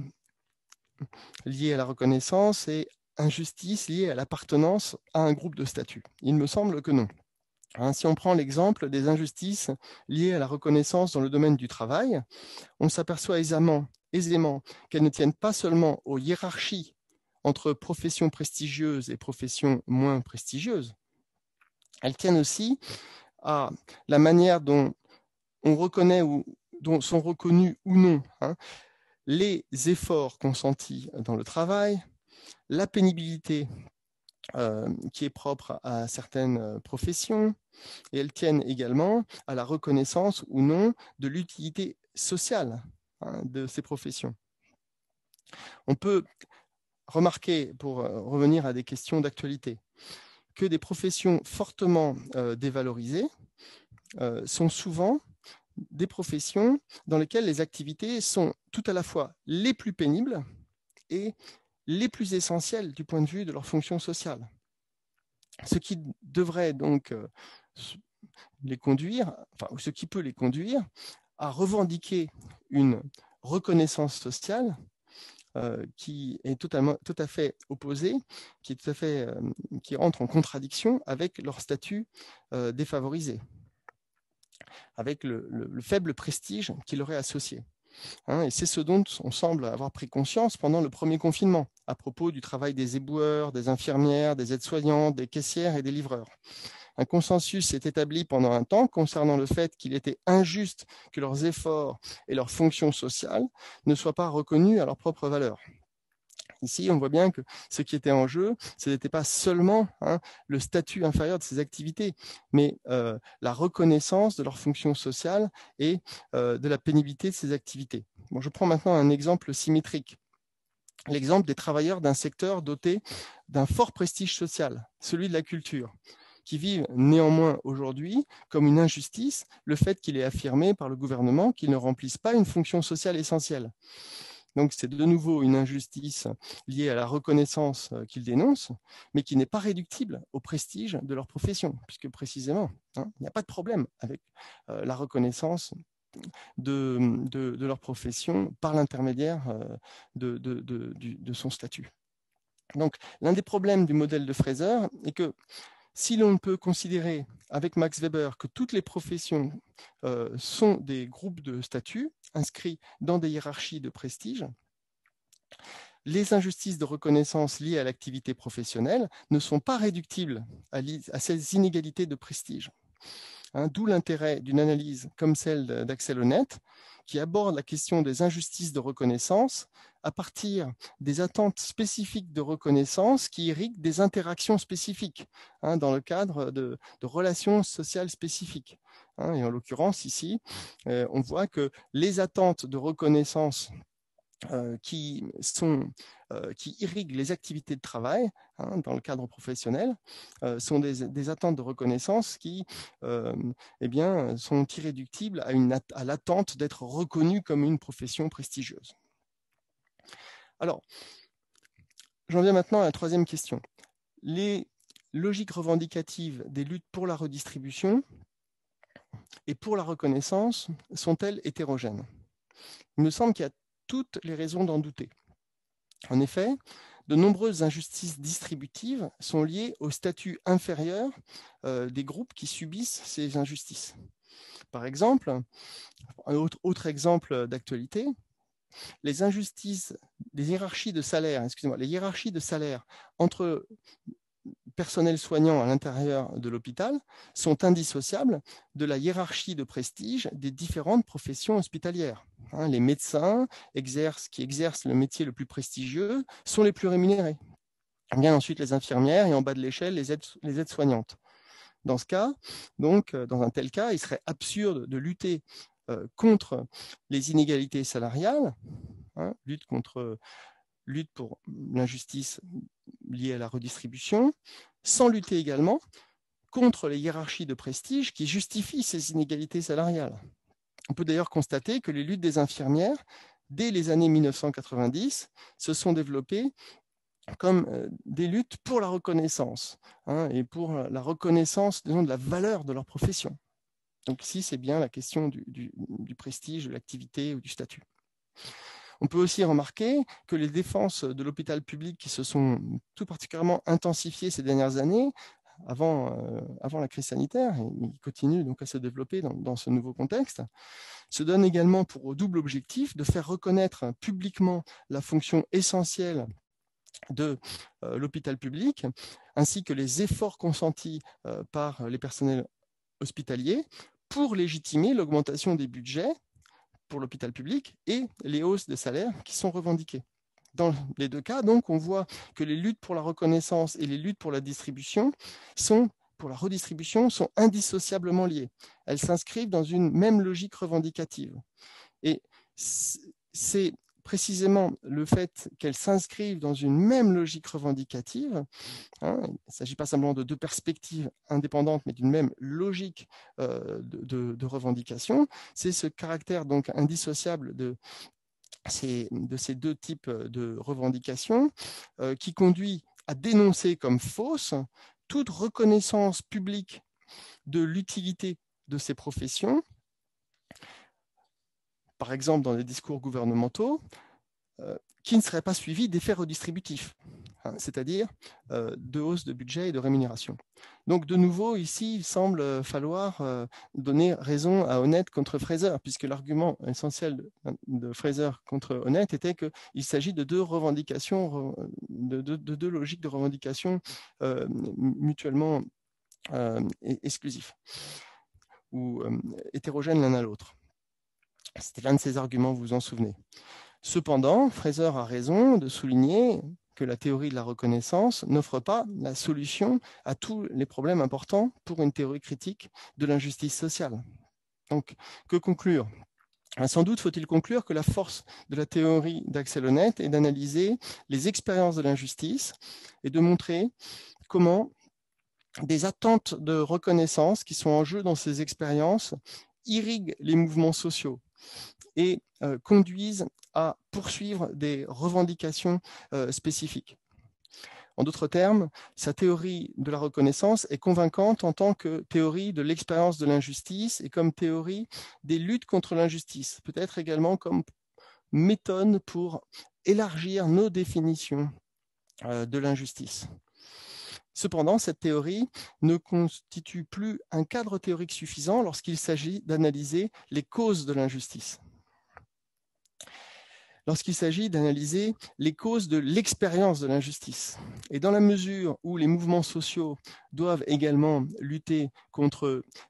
liée à la reconnaissance et injustice liée à l'appartenance à un groupe de statut. Il me semble que non. Hein, si on prend l'exemple des injustices liées à la reconnaissance dans le domaine du travail, on s'aperçoit aisément, aisément qu'elles ne tiennent pas seulement aux hiérarchies entre professions prestigieuses et professions moins prestigieuses, elles tiennent aussi à la manière dont on reconnaît ou dont sont reconnus ou non hein, les efforts consentis dans le travail, la pénibilité euh, qui est propre à certaines professions, et elles tiennent également à la reconnaissance ou non de l'utilité sociale hein, de ces professions. On peut remarquer, pour revenir à des questions d'actualité, que des professions fortement euh, dévalorisées euh, sont souvent des professions dans lesquelles les activités sont tout à la fois les plus pénibles et les plus essentielles du point de vue de leur fonction sociale. Ce qui devrait donc euh, les conduire, enfin, ce qui peut les conduire à revendiquer une reconnaissance sociale euh, qui est totalement, tout à fait opposée, qui, est tout à fait, euh, qui rentre en contradiction avec leur statut euh, défavorisé, avec le, le, le faible prestige qui leur est associé. Hein, et c'est ce dont on semble avoir pris conscience pendant le premier confinement, à propos du travail des éboueurs, des infirmières, des aides-soignantes, des caissières et des livreurs. Un consensus s'est établi pendant un temps concernant le fait qu'il était injuste que leurs efforts et leurs fonctions sociales ne soient pas reconnus à leur propre valeur. Ici, on voit bien que ce qui était en jeu, ce n'était pas seulement hein, le statut inférieur de ces activités, mais euh, la reconnaissance de leurs fonctions sociales et euh, de la pénibilité de ces activités. Bon, je prends maintenant un exemple symétrique. L'exemple des travailleurs d'un secteur doté d'un fort prestige social, celui de la culture, qui vivent néanmoins aujourd'hui comme une injustice le fait qu'il est affirmé par le gouvernement qu'ils ne remplissent pas une fonction sociale essentielle. Donc c'est de nouveau une injustice liée à la reconnaissance qu'ils dénoncent, mais qui n'est pas réductible au prestige de leur profession, puisque précisément, hein, il n'y a pas de problème avec euh, la reconnaissance de, de, de leur profession par l'intermédiaire euh, de, de, de, de son statut. Donc l'un des problèmes du modèle de Fraser est que si l'on peut considérer avec Max Weber que toutes les professions euh, sont des groupes de statut inscrits dans des hiérarchies de prestige, les injustices de reconnaissance liées à l'activité professionnelle ne sont pas réductibles à, à ces inégalités de prestige. hein, d'où l'intérêt d'une analyse comme celle d'Axel Honneth, qui aborde la question des injustices de reconnaissance à partir des attentes spécifiques de reconnaissance qui irriguent des interactions spécifiques, hein, dans le cadre de, de relations sociales spécifiques. Hein, et en l'occurrence, ici, euh, on voit que les attentes de reconnaissance euh, qui, sont, euh, qui irriguent les activités de travail, hein, dans le cadre professionnel, euh, sont des, des attentes de reconnaissance qui euh, eh bien, sont irréductibles à, une, à l'attente d'être reconnu comme une profession prestigieuse. Alors, j'en viens maintenant à la troisième question. Les logiques revendicatives des luttes pour la redistribution et pour la reconnaissance sont-elles hétérogènes? Il me semble qu'il y a toutes les raisons d'en douter. En effet, de nombreuses injustices distributives sont liées au statut inférieur euh, des groupes qui subissent ces injustices. Par exemple, un autre, autre exemple d'actualité, les injustices, les hiérarchies de salaire, excusez-moi, les hiérarchies de salaire entre personnel soignant à l'intérieur de l'hôpital sont indissociables de la hiérarchie de prestige des différentes professions hospitalières. Hein, les médecins exercent, qui exercent le métier le plus prestigieux sont les plus rémunérés. Bien ensuite les infirmières et en bas de l'échelle les aides, les aides-soignantes. Dans ce cas, donc, dans un tel cas, il serait absurde de lutter euh, contre les inégalités salariales, hein, lutte contre lutte pour l'injustice liée à la redistribution, sans lutter également contre les hiérarchies de prestige qui justifient ces inégalités salariales. On peut d'ailleurs constater que les luttes des infirmières, dès les années mille neuf cent quatre-vingt-dix, se sont développées comme des luttes pour la reconnaissance, hein, et pour la reconnaissance, disons, de la valeur de leur profession. Donc ici, c'est bien la question du, du, du prestige, de l'activité ou du statut. On peut aussi remarquer que les défenses de l'hôpital public qui se sont tout particulièrement intensifiées ces dernières années, avant, euh, avant la crise sanitaire, et ils continuent donc à se développer dans, dans ce nouveau contexte, se donnent également pour double objectif de faire reconnaître publiquement la fonction essentielle de euh, l'hôpital public, ainsi que les efforts consentis euh, par les personnels hospitaliers pour légitimer l'augmentation des budgets pour l'hôpital public et les hausses de salaires qui sont revendiquées. Dans les deux cas, donc, on voit que les luttes pour la reconnaissance et les luttes pour la distribution sont, pour la redistribution, sont indissociablement liées. Elles s'inscrivent dans une même logique revendicative. Et c'est précisément le fait qu'elles s'inscrivent dans une même logique revendicative, hein, il ne s'agit pas simplement de deux perspectives indépendantes, mais d'une même logique euh, de, de, de revendication, c'est ce caractère donc indissociable de ces, de ces deux types de revendications euh, qui conduit à dénoncer comme fausse toute reconnaissance publique de l'utilité de ces professions, par exemple dans les discours gouvernementaux, euh, qui ne seraient pas suivis d'effets redistributifs, hein, c'est-à-dire euh, de hausse de budget et de rémunération. Donc de nouveau, ici, il semble falloir euh, donner raison à Honneth contre Fraser, puisque l'argument essentiel de, de Fraser contre Honneth était qu'il s'agit de deux revendications, de, de, de deux logiques de revendication euh, mutuellement euh, exclusives, ou euh, hétérogènes l'un à l'autre. C'était l'un de ses arguments, vous vous en souvenez. Cependant, Fraser a raison de souligner que la théorie de la reconnaissance n'offre pas la solution à tous les problèmes importants pour une théorie critique de l'injustice sociale. Donc, que conclure ? Sans doute faut-il conclure que la force de la théorie d'Axel Honneth est d'analyser les expériences de l'injustice et de montrer comment des attentes de reconnaissance qui sont en jeu dans ces expériences irriguent les mouvements sociaux et euh, conduisent à poursuivre des revendications euh, spécifiques. En d'autres termes, sa théorie de la reconnaissance est convaincante en tant que théorie de l'expérience de l'injustice et comme théorie des luttes contre l'injustice, peut-être également comme méthode pour élargir nos définitions euh, de l'injustice. Cependant, cette théorie ne constitue plus un cadre théorique suffisant lorsqu'il s'agit d'analyser les causes de l'injustice. Lorsqu'il s'agit d'analyser les causes de l'expérience de l'injustice. Et dans la mesure où les mouvements sociaux doivent également lutter contre les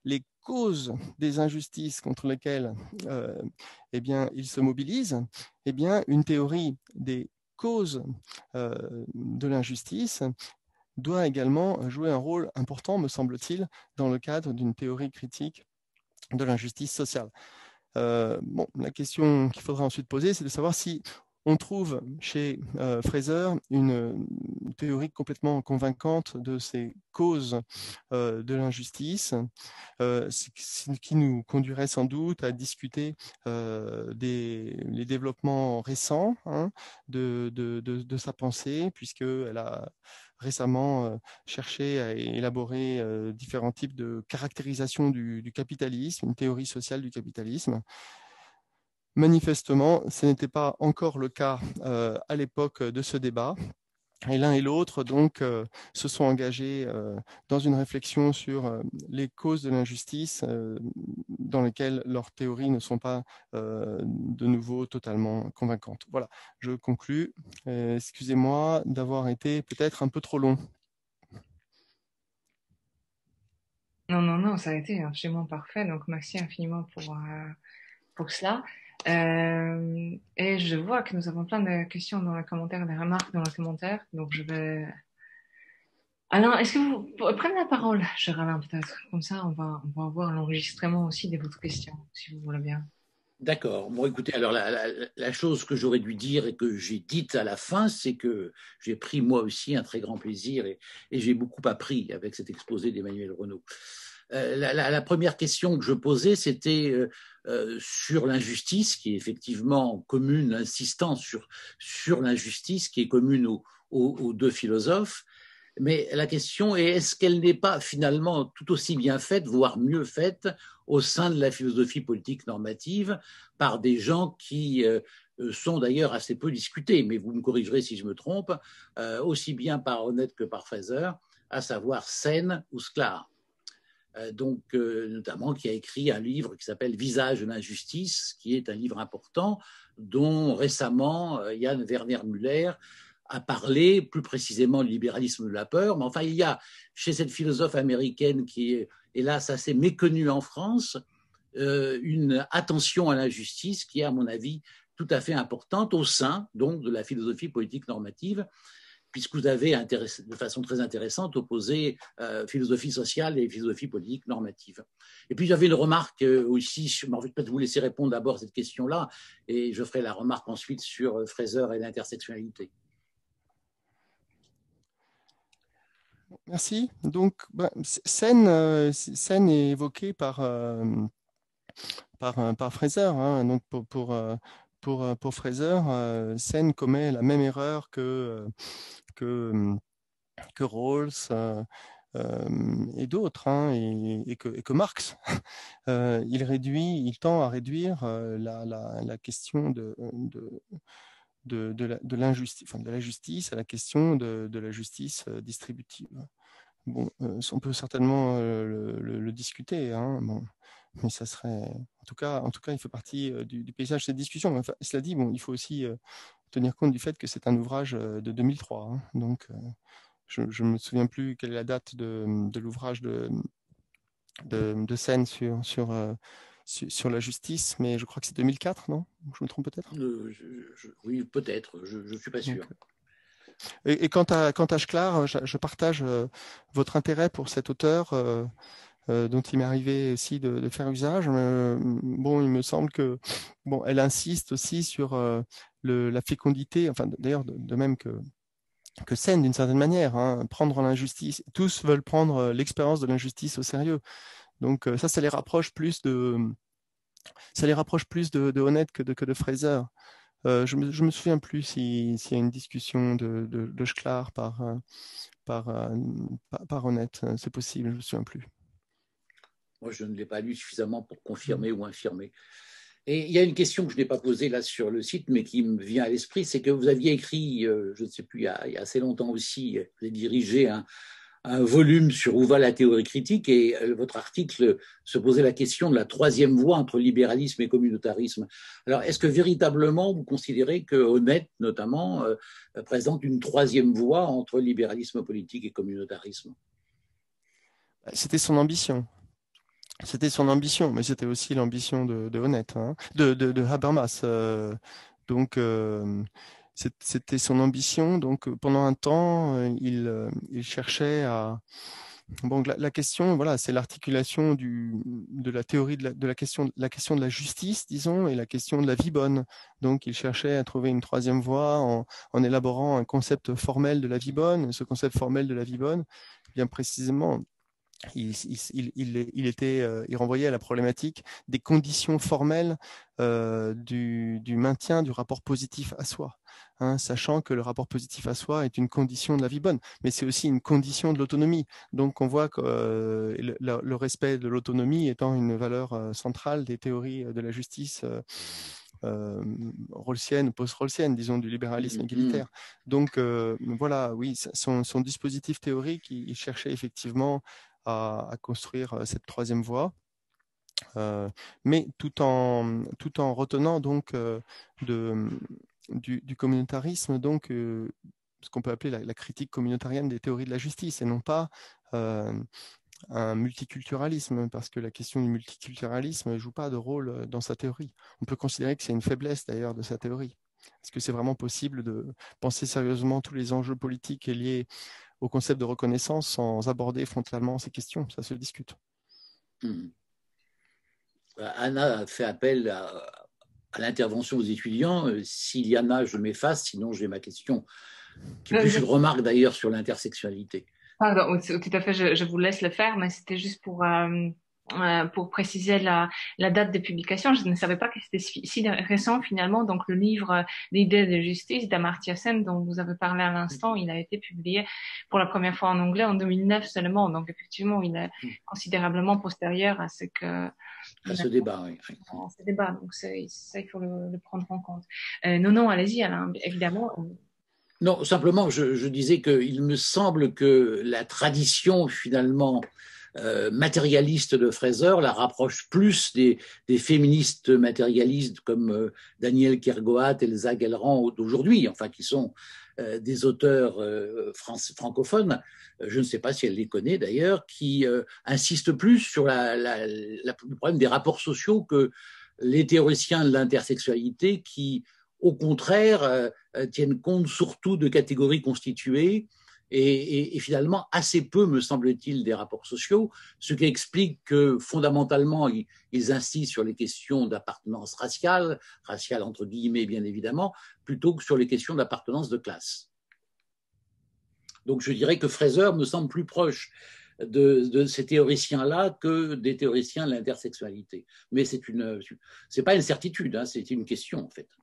causes des injustices contre lesquelles euh, eh bien, il se mobilise, eh bien, une théorie des causes euh, de l'injustice doit également jouer un rôle important, me semble-t-il, dans le cadre d'une théorie critique de l'injustice sociale. Euh, bon, la question qu'il faudra ensuite poser, c'est de savoir si on trouve chez euh, Fraser une, une théorie complètement convaincante de ces causes euh, de l'injustice, euh, ce qui nous conduirait sans doute à discuter euh, des les développements récents hein, de, de, de, de sa pensée, puisqu'elle a récemment euh, cherché à élaborer euh, différents types de caractérisation du, du capitalisme, une théorie sociale du capitalisme. Manifestement, ce n'était pas encore le cas euh, à l'époque de ce débat. Et l'un et l'autre, donc, euh, se sont engagés euh, dans une réflexion sur euh, les causes de l'injustice, euh, dans lesquelles leurs théories ne sont pas euh, de nouveau totalement convaincantes. Voilà, je conclus. Euh, excusez-moi d'avoir été peut-être un peu trop long. Non, non, non, ça a été absolument parfait. Donc, merci infiniment pour, euh, pour cela. Euh, et je vois que nous avons plein de questions dans les commentaires, des remarques dans les commentaires. Donc, je vais... Alors, est-ce que vous prenez la parole, cher Alain, peut-être? Comme ça, on va, on va avoir l'enregistrement aussi de votre question, si vous voulez bien. D'accord. Bon, écoutez, alors la, la, la chose que j'aurais dû dire et que j'ai dite à la fin, c'est que j'ai pris moi aussi un très grand plaisir et, et j'ai beaucoup appris avec cet exposé d'Emmanuel Renaud. Euh, la, la, la première question que je posais, c'était euh, euh, sur l'injustice, qui est effectivement commune, insistant sur, sur l'injustice, qui est commune aux, aux, aux deux philosophes. Mais la question est, est-ce qu'elle n'est pas finalement tout aussi bien faite, voire mieux faite, au sein de la philosophie politique normative, par des gens qui euh, sont d'ailleurs assez peu discutés, mais vous me corrigerez si je me trompe, euh, aussi bien par Honneth que par Fraser, à savoir Sen ou Sklar. Euh, donc, euh, notamment, qui a écrit un livre qui s'appelle Visage de l'injustice, qui est un livre important, dont récemment euh, Jan Werner Müller a parlé plus précisément du libéralisme de la peur. Mais enfin, il y a chez cette philosophe américaine qui est, hélas, assez méconnue en France, euh, une attention à l'injustice qui est, à mon avis, tout à fait importante au sein donc de la philosophie politique normative, puisque vous avez de façon très intéressante opposé euh, philosophie sociale et philosophie politique normative. Et puis j'avais une remarque euh, aussi, je vais peut-être vous laisser répondre d'abord à cette question-là, et je ferai la remarque ensuite sur euh, Fraser et l'intersectionnalité. Merci. Donc, ben, Sen, euh, Sen est évoqué par, euh, par, euh, par Fraser. Hein. Donc, pour, pour, euh, pour, euh, pour Fraser, euh, Sen commet la même erreur que, euh, que, que Rawls euh, euh, et d'autres, hein, et, et, que, et que Marx. Euh, il réduit, il tend à réduire euh, la, la, la question de, de, de, de, la, de l'injustice, enfin, de la justice à la question de, de la justice euh, distributive. Bon, euh, on peut certainement euh, le, le, le discuter, hein, bon, mais ça serait, en tout cas, en tout cas, il fait partie euh, du, du paysage de cette discussion. Enfin, cela dit, bon, il faut aussi euh, tenir compte du fait que c'est un ouvrage euh, de deux mille trois, hein, donc euh, je ne me souviens plus quelle est la date de, de l'ouvrage de, de, de Sen sur, sur, euh, sur, sur la justice, mais je crois que c'est deux mille quatre, non? Je me trompe peut-être? Euh, je, je, oui, peut-être, je ne suis pas sûr. Donc, et, et quant à, quant à Schklar, je, je partage euh, votre intérêt pour cet auteur. Euh, Euh, dont il m'est arrivé aussi de, de faire usage. Euh, bon, il me semble que bon, elle insiste aussi sur euh, le, la fécondité, enfin d'ailleurs de, de même que que Sen d'une certaine manière, hein, prendre l'injustice. Tous veulent prendre l'expérience de l'injustice au sérieux. Donc euh, ça, ça les rapproche plus de ça les rapproche plus de, de Honneth que de que de Fraser. Euh, je me je me souviens plus s'il si y a une discussion de de, de Schklar par euh, par, euh, par par Honneth. C'est possible, je me souviens plus. Moi, je ne l'ai pas lu suffisamment pour confirmer ou infirmer. Et il y a une question que je n'ai pas posée là sur le site, mais qui me vient à l'esprit, c'est que vous aviez écrit, euh, je ne sais plus, il y, a, il y a assez longtemps aussi, vous avez dirigé un, un volume sur où va la théorie critique, et euh, votre article se posait la question de la troisième voie entre libéralisme et communautarisme. Alors, est-ce que véritablement vous considérez que Honneth, notamment, euh, présente une troisième voie entre libéralisme politique et communautarisme? C'était son ambition. C'était son ambition, mais c'était aussi l'ambition de, de Honneth, hein, de, de, de Habermas. Euh, donc, euh, c'était son ambition. Donc, pendant un temps, il, il cherchait à. Bon, la, la question, voilà, c'est l'articulation du, de la théorie de la, de la question, la question de la justice, disons, et la question de la vie bonne. Donc, il cherchait à trouver une troisième voie en, en élaborant un concept formel de la vie bonne. Ce concept formel de la vie bonne, bien précisément, il, il, il, il, était, euh, il renvoyait à la problématique des conditions formelles euh, du, du maintien du rapport positif à soi, hein, sachant que le rapport positif à soi est une condition de la vie bonne, mais c'est aussi une condition de l'autonomie. Donc on voit que euh, le, le respect de l'autonomie étant une valeur euh, centrale des théories de la justice euh, euh, rawlsienne, post-rawlsienne, disons, du libéralisme égalitaire. Donc euh, voilà, oui, son, son dispositif théorique, il, il cherchait effectivement à, à construire cette troisième voie, euh, mais tout en, tout en retenant donc euh, de, du, du communautarisme, donc euh, ce qu'on peut appeler la, la critique communautarienne des théories de la justice, et non pas euh, un multiculturalisme, parce que la question du multiculturalisme ne joue pas de rôle dans sa théorie. On peut considérer que c'est une faiblesse d'ailleurs de sa théorie. Est-ce que c'est vraiment possible de penser sérieusement tous les enjeux politiques liés au concept de reconnaissance sans aborder frontalement ces questions? Ça se discute. Mmh. Anna a fait appel à, à l'intervention aux étudiants. S'il y en a, je m'efface, sinon j'ai ma question, qui est plus une remarque d'ailleurs sur l'intersexualité. Pardon, tout à fait, je, je vous laisse le faire, mais c'était juste pour, euh, euh, pour préciser la, la date de publication. Je ne savais pas que c'était si, si récent finalement. Donc le livre L'idée de justice d'Amartya Sen, dont vous avez parlé à l'instant, il a été publié pour la première fois en anglais en deux mille neuf seulement. Donc effectivement, il est considérablement postérieur à ce que... À ce débat, oui. À ce débat, donc ça, il faut le, le prendre en compte. Euh, non, non, allez-y, Alain, évidemment. Non, simplement, je, je disais qu'il me semble que la tradition, finalement, euh, matérialiste de Fraser la rapproche plus des, des féministes matérialistes comme euh, Daniel Kergoat, Elsa Gellran d'aujourd'hui, enfin, qui sont euh, des auteurs euh, france, francophones, je ne sais pas si elle les connaît d'ailleurs, qui euh, insistent plus sur la, la, la, le problème des rapports sociaux que les théoriciens de l'intersexualité qui, au contraire, euh, tiennent compte surtout de catégories constituées et, et, et finalement assez peu, me semble-t-il, des rapports sociaux, ce qui explique que fondamentalement, ils, ils insistent sur les questions d'appartenance raciale, raciale entre guillemets bien évidemment, plutôt que sur les questions d'appartenance de classe. Donc je dirais que Fraser me semble plus proche de, de ces théoriciens-là que des théoriciens de l'intersexualité. Mais c'est une, c'est pas une certitude, hein, c'est une question en fait.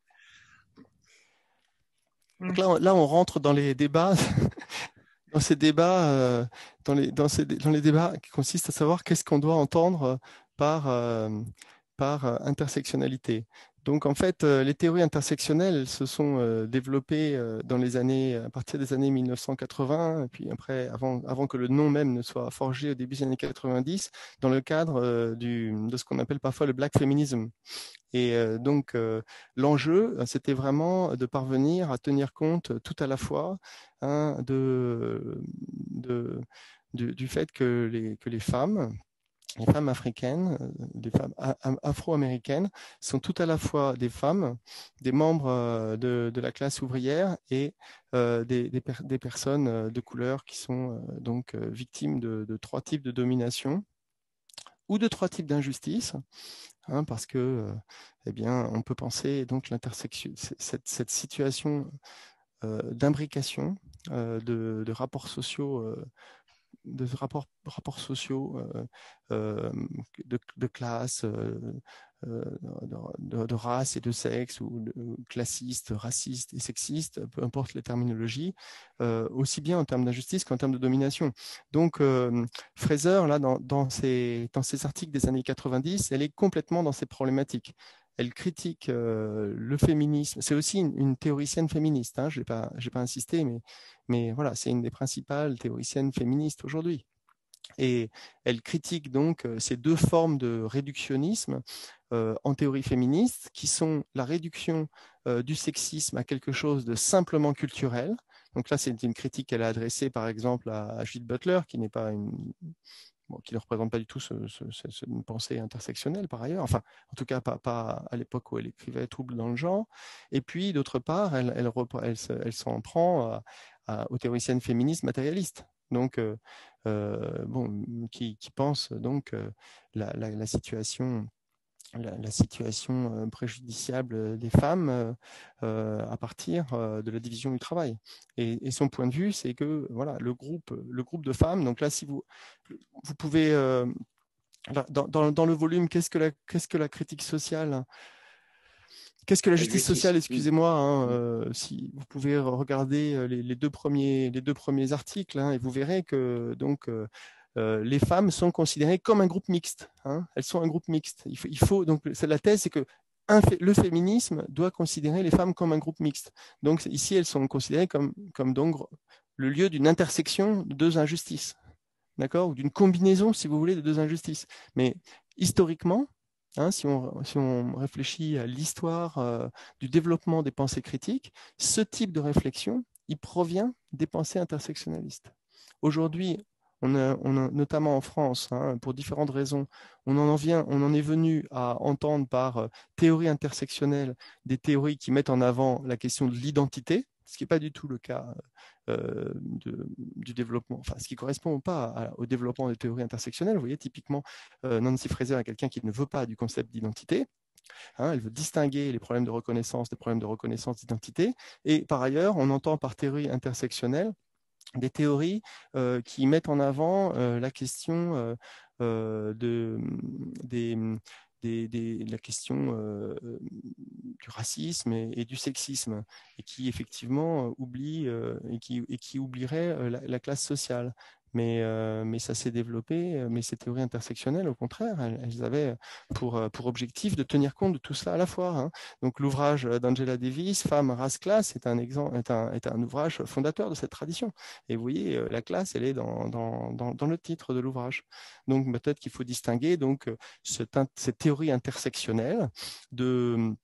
Donc là, on, là, on rentre dans les débats, dans ces débats, euh, dans, les, dans, ces, dans les débats qui consistent à savoir qu'est-ce qu'on doit entendre par, euh, par euh, intersectionnalité. Donc en fait, euh, les théories intersectionnelles se sont euh, développées euh, dans les années, à partir des années mille neuf cent quatre-vingts, et puis après, avant, avant que le nom même ne soit forgé au début des années quatre-vingt-dix, dans le cadre euh, du, de ce qu'on appelle parfois le black feminism. Et euh, donc, euh, l'enjeu, c'était vraiment de parvenir à tenir compte tout à la fois hein, de, de, du, du fait que les, que les femmes, les femmes africaines, les femmes afro-américaines, sont tout à la fois des femmes, des membres de, de la classe ouvrière et euh, des, des, per des, personnes de couleur qui sont euh, donc victimes de, de trois types de domination ou de trois types d'injustices. Hein, parce que, euh, eh bien, on peut penser donc l'intersection, cette, cette situation euh, d'imbrication euh, de, de rapports sociaux, euh, de rapports, rapports sociaux euh, euh, de, de classe, euh, de, de, de race et de sexe, ou de, classiste, raciste et sexiste, peu importe les terminologies, euh, aussi bien en termes d'injustice qu'en termes de domination. Donc, euh, Fraser, là, dans, dans, ses, dans ses articles des années quatre-vingt-dix, elle est complètement dans ces problématiques. Elle critique euh, le féminisme. C'est aussi une, une théoricienne féministe. Hein, je n'ai pas, j'ai pas insisté, mais, mais voilà, c'est une des principales théoriciennes féministes aujourd'hui. Et elle critique donc ces deux formes de réductionnisme euh, en théorie féministe, qui sont la réduction euh, du sexisme à quelque chose de simplement culturel. Donc là, c'est une critique qu'elle a adressée, par exemple, à, à Judith Butler, qui n'est pas une, bon, qui ne représente pas du tout ce, ce, ce, ce, une pensée intersectionnelle par ailleurs, enfin en tout cas pas, pas à l'époque où elle écrivait Troubles dans le genre. Et puis d'autre part, elle, elle, elle, elle, elle s'en prend à, à, aux théoriciennes féministes matérialistes. Donc, euh, euh, bon, qui, qui pensent donc euh, la, la, la situation La, la situation préjudiciable des femmes euh, à partir de la division du travail. Et, et son point de vue, c'est que voilà, le groupe, le groupe de femmes, donc là, si vous, vous pouvez, euh, dans, dans, dans le volume, qu'est-ce que la, qu'est-ce que la critique sociale? Qu'est-ce que la justice sociale, excusez-moi, hein, euh, si vous pouvez regarder les, les, deux, premiers, les deux premiers articles, hein, et vous verrez que donc, euh, euh, les femmes sont considérées comme un groupe mixte. Hein, elles sont un groupe mixte. Il faut, il faut donc, la thèse, c'est que un, le féminisme doit considérer les femmes comme un groupe mixte. Donc ici, elles sont considérées comme, comme donc, le lieu d'une intersection de deux injustices, d'accord, ou d'une combinaison, si vous voulez, de deux injustices. Mais historiquement, Hein, si, on, si on réfléchit à l'histoire euh, du développement des pensées critiques, ce type de réflexion, il provient des pensées intersectionnalistes. Aujourd'hui, on a, on a, notamment en France, hein, pour différentes raisons, on en, vient, on en est venu à entendre par euh, théorie intersectionnelle des théories qui mettent en avant la question de l'identité, ce qui n'est pas du tout le cas euh, de, du développement, enfin, ce qui ne correspond pas à, au développement des théories intersectionnelles. Vous voyez, typiquement, euh, Nancy Fraser est quelqu'un qui ne veut pas du concept d'identité. Hein, elle veut distinguer les problèmes de reconnaissance des problèmes de reconnaissance d'identité. Et par ailleurs, on entend par théorie intersectionnelle des théories euh, qui mettent en avant euh, la question euh, euh, de, des, des, des, la question euh, du racisme et, et du sexisme, et qui effectivement euh, oublie euh, et, qui, et qui oublierait euh, la, la classe sociale. Mais, euh, mais ça s'est développé, mais ces théories intersectionnelles, au contraire, elles, elles avaient pour, pour objectif de tenir compte de tout cela à la fois. Hein. Donc l'ouvrage d'Angela Davis, Femmes, race, classe, est un, exemple, est, un, est un ouvrage fondateur de cette tradition. Et vous voyez, la classe, elle est dans, dans, dans, dans le titre de l'ouvrage. Donc peut-être qu'il faut distinguer donc, cette, cette théorie intersectionnelle de...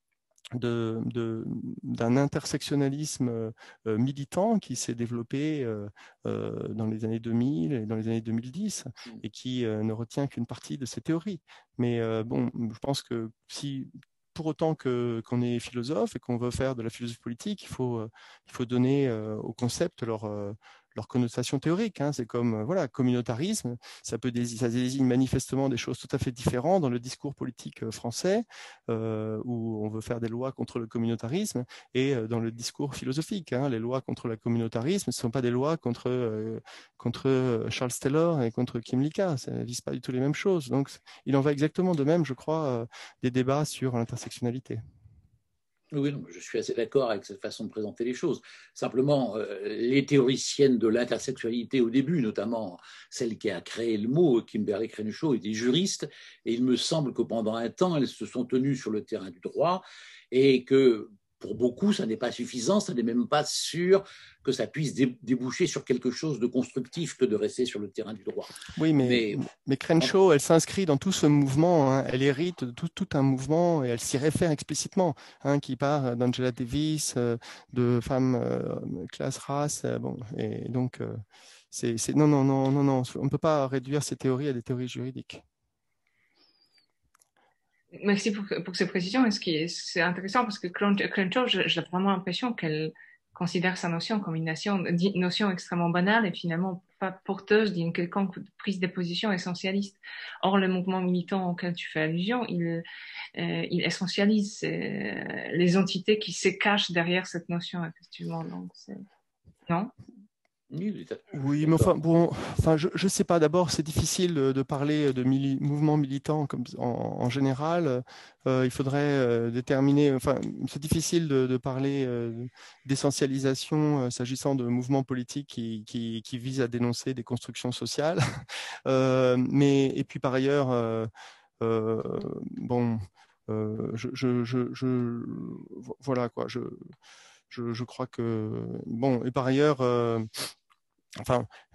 De, de, d'un intersectionnalisme euh, militant qui s'est développé euh, euh, dans les années deux mille et dans les années deux mille dix et qui euh, ne retient qu'une partie de ces théories. Mais euh, bon, je pense que si pour autant que, qu'on est philosophe et qu'on veut faire de la philosophie politique, il faut, euh, il faut donner euh, au concept leur, euh, leur connotation théorique. Hein. C'est comme euh, voilà, communautarisme, ça, peut désigner, ça désigne manifestement des choses tout à fait différentes dans le discours politique français, euh, où on veut faire des lois contre le communautarisme, et euh, dans le discours philosophique. Hein. Les lois contre le communautarisme, ce ne sont pas des lois contre, euh, contre Charles Taylor et contre Kim Lika, ça ne vise pas du tout les mêmes choses. Donc il en va exactement de même, je crois, euh, des débats sur l'intersectionnalité. Oui, non, je suis assez d'accord avec cette façon de présenter les choses. Simplement, euh, les théoriciennes de l'intersexualité au début, notamment celle qui a créé le mot, Kimberly Crenshaw, étaient juristes, et il me semble que pendant un temps, elles se sont tenues sur le terrain du droit, et que pour beaucoup, ça n'est pas suffisant, ça n'est même pas sûr que ça puisse déboucher sur quelque chose de constructif que de rester sur le terrain du droit. Oui, mais, mais, mais Crenshaw, elle s'inscrit dans tout ce mouvement, hein. Elle hérite de tout, tout un mouvement et elle s'y réfère explicitement, hein, qui part d'Angela Davis, euh, de femmes euh, classe, race, euh, bon, et donc euh, c'est, c'est, non, non, non, non, non, on ne peut pas réduire ces théories à des théories juridiques. Merci pour, pour ces précisions. Et ce qui est, c'est intéressant parce que Crenshaw, j'ai vraiment l'impression qu'elle considère sa notion comme une notion, notion extrêmement banale et finalement pas porteuse d'une quelconque prise de position essentialiste. Or, le mouvement militant auquel tu fais allusion, il, euh, il essentialise euh, les entités qui se cachent derrière cette notion, effectivement. Donc, c'est... Non? Oui, mais enfin, bon, enfin, je ne sais pas. D'abord, c'est difficile de, de parler de mili mouvements militants comme en, en général. Euh, il faudrait euh, déterminer. Enfin, c'est difficile de, de parler euh, d'essentialisation euh, s'agissant de mouvements politiques qui, qui, qui visent à dénoncer des constructions sociales. euh, mais et puis par ailleurs, euh, euh, bon, euh, je, je, je, je, voilà quoi. Je, je, je crois que bon. Et par ailleurs. Euh, Enfin,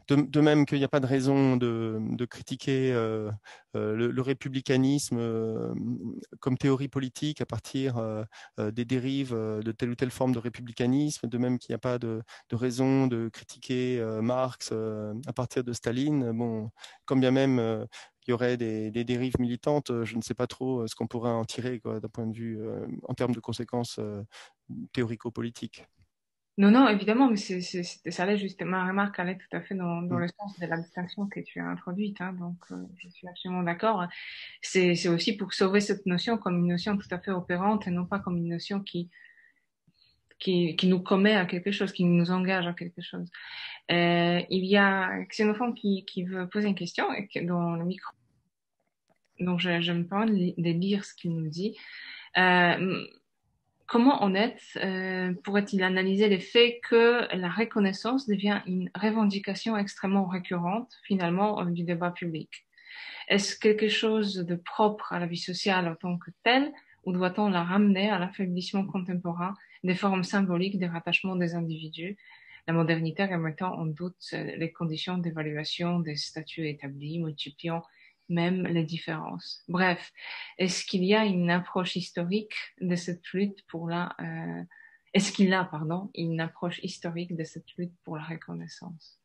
De, de même qu'il n'y a pas de raison de, de critiquer euh, euh, le, le républicanisme euh, comme théorie politique à partir euh, euh, des dérives euh, de telle ou telle forme de républicanisme, de même qu'il n'y a pas de, de raison de critiquer euh, Marx euh, à partir de Staline. Bon, quand bien même euh, il y aurait des, des dérives militantes, euh, je ne sais pas trop euh, ce qu'on pourrait en tirer quoi, d'un point de vue euh, en termes de conséquences euh, théorico-politiques. Non, non, évidemment, mais c'est, c'est, c'est- ça allait justement, ma remarque allait tout à fait dans, dans Mm. le sens de la distinction que tu as introduite, hein, donc euh, je suis absolument d'accord. C'est, c'est aussi pour sauver cette notion comme une notion tout à fait opérante et non pas comme une notion qui, qui, qui nous commet à quelque chose, qui nous engage à quelque chose. Euh, il y a Xénophon qui, qui veut poser une question et que- dans le micro, donc je, je me permets de, li- de lire ce qu'il nous dit. Euh, Comment Honnête euh, pourrait-il analyser le fait que la reconnaissance devient une revendication extrêmement récurrente, finalement, euh, du débat public? Est-ce quelque chose de propre à la vie sociale en tant que telle, ou doit-on la ramener à l'affaiblissement contemporain des formes symboliques des rattachements des individus, la modernité remettant en doute euh, les conditions d'évaluation des statuts établis, multipliant même les différences. Bref, est-ce qu'il y a une approche historique de cette lutte pour la... Euh, est-ce qu'il y a, pardon, une approche historique de cette lutte pour la reconnaissance?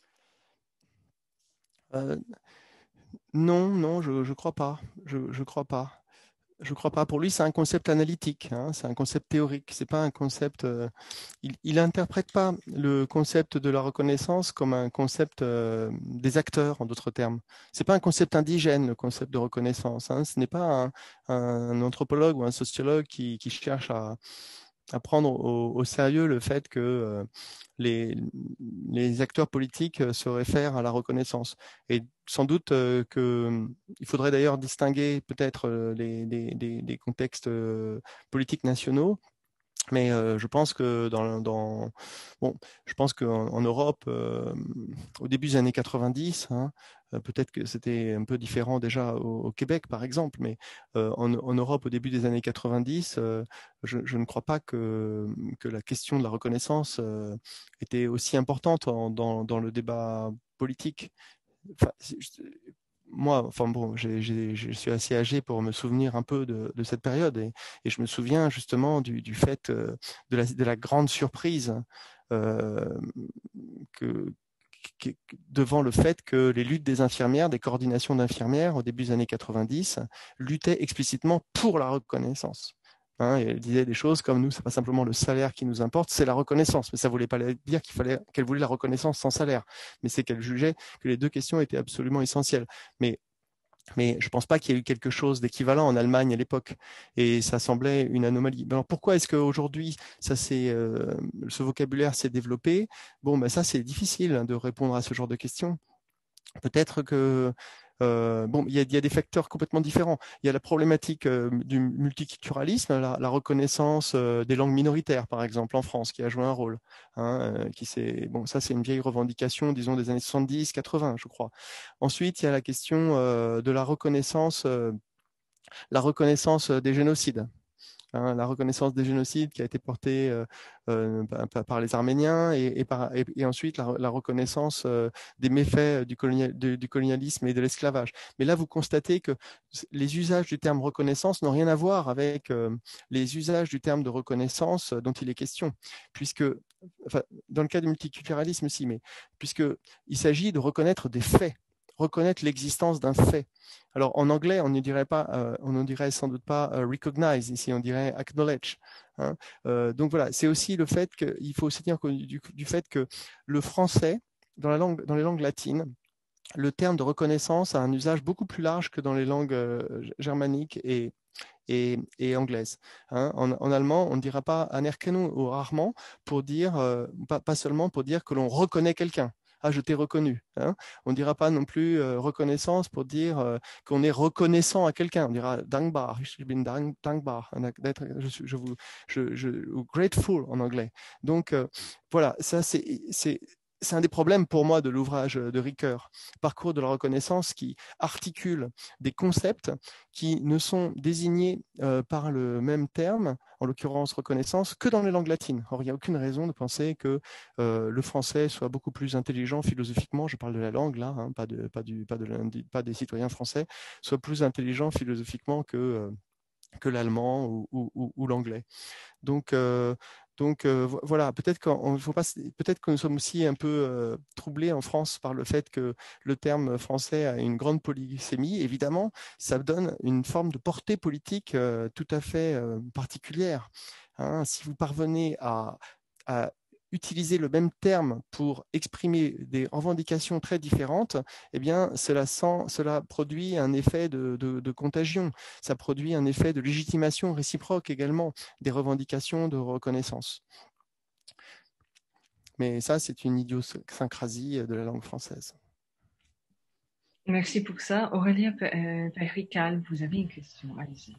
Euh, non, non, je ne crois pas. Je, je crois pas. Je crois pas. Pour lui, c'est un concept analytique, hein, c'est un concept théorique. C'est pas un concept. Euh, il, il interprète pas le concept de la reconnaissance comme un concept euh, des acteurs, en d'autres termes. C'est pas un concept indigène, le concept de reconnaissance. Hein. Ce n'est pas un, un anthropologue ou un sociologue qui, qui cherche à, à prendre au, au sérieux le fait que euh, les, les acteurs politiques euh, se réfèrent à la reconnaissance. Et sans doute euh, que il faudrait d'ailleurs distinguer peut-être euh, les, les, les, les contextes euh, politiques nationaux. Mais euh, je pense que dans, dans bon, je pense qu'en en Europe, euh, au début des années quatre-vingt-dix, hein, euh, peut-être que c'était un peu différent déjà au, au Québec, par exemple, mais euh, en, en Europe, au début des années quatre-vingt-dix, euh, je, je ne crois pas que, que la question de la reconnaissance euh, était aussi importante en- dans, dans le débat politique. Enfin, je- moi, enfin bon, j'ai- j'ai- je suis assez âgé pour me souvenir un peu de, de cette période et, et je me souviens justement du, du fait euh, de la, de la grande surprise euh, que, que- devant le fait que les luttes des infirmières, des coordinations d'infirmières au début des années quatre-vingt-dix, luttaient explicitement pour la reconnaissance. Hein, et elle disait des choses comme nous, c'est pas simplement le salaire qui nous importe, c'est la reconnaissance. Mais ça voulait pas dire qu'il fallait qu'elle voulait la reconnaissance sans salaire, mais c'est qu'elle jugeait que les deux questions étaient absolument essentielles. Mais mais je ne pense pas qu'il y ait eu quelque chose d'équivalent en Allemagne à l'époque. Et ça semblait une anomalie. Alors pourquoi est-ce qu'aujourd'hui, ça euh, ce vocabulaire s'est développé? Bon, ben ça, c'est difficile hein, de répondre à ce genre de questions. Peut-être que euh, bon, il y, a, il y a des facteurs complètement différents. Il y a la problématique euh, du multiculturalisme, la, la reconnaissance euh, des langues minoritaires, par exemple, en France, qui a joué un rôle. Hein, euh, qui c'est bon, ça c'est une vieille revendication, disons des années soixante-dix, quatre-vingts, je crois. Ensuite, il y a la question euh, de la reconnaissance, euh, la reconnaissance des génocides. Hein, la reconnaissance des génocides qui a été portée euh, euh, par les Arméniens et, et, par, et, et ensuite la, la reconnaissance euh, des méfaits du, colonial, de, du colonialisme et de l'esclavage. Mais là, vous constatez que les usages du terme reconnaissance n'ont rien à voir avec euh, les usages du terme de reconnaissance dont il est question, puisque, enfin, dans le cas du multiculturalisme, si, mais puisqu'il s'agit de reconnaître des faits, reconnaître l'existence d'un fait. Alors en anglais, on ne dirait pas, euh, on ne dirait sans doute pas uh, recognize, ici on dirait acknowledge. Hein. Euh, donc voilà, c'est aussi le fait qu'il faut aussi tenir compte du, du fait que le français, dans, la langue, dans les langues latines, le terme de reconnaissance a un usage beaucoup plus large que dans les langues euh, germaniques et, et, et anglaises. Hein. En, en allemand, on ne dira pas anerkennung ou rarement pour dire, euh, pas, pas seulement pour dire que l'on reconnaît quelqu'un. Ah, je t'ai reconnu. Hein. On ne dira pas non plus euh, reconnaissance pour dire euh, qu'on est reconnaissant à quelqu'un. On dira dankbar, ich bin dank, dankbar, je, je vous, je, je, ou grateful en anglais. Donc euh, voilà, ça c'est, c'est c'est un des problèmes pour moi de l'ouvrage de Ricoeur, Parcours de la reconnaissance, qui articule des concepts qui ne sont désignés euh, par le même terme, en l'occurrence reconnaissance, que dans les langues latines. Or, il n'y a aucune raison de penser que euh, le français soit beaucoup plus intelligent philosophiquement, je parle de la langue là, hein, pas, de, pas, du, pas, de, pas des citoyens français, soit plus intelligent philosophiquement que, euh, que l'allemand ou, ou, ou l'anglais. Donc, euh, donc euh, voilà, peut-être peut que nous sommes aussi un peu euh, troublés en France par le fait que le terme français a une grande polysémie. Évidemment, ça donne une forme de portée politique euh, tout à fait euh, particulière. Hein, si vous parvenez à, à utiliser le même terme pour exprimer des revendications très différentes, eh bien, cela, sent, cela produit un effet de, de, de contagion. Ça produit un effet de légitimation réciproque également des revendications de reconnaissance. Mais ça, c'est une idiosyncrasie de la langue française. Merci pour ça. Aurélia Perical, vous avez une question. Allez-y.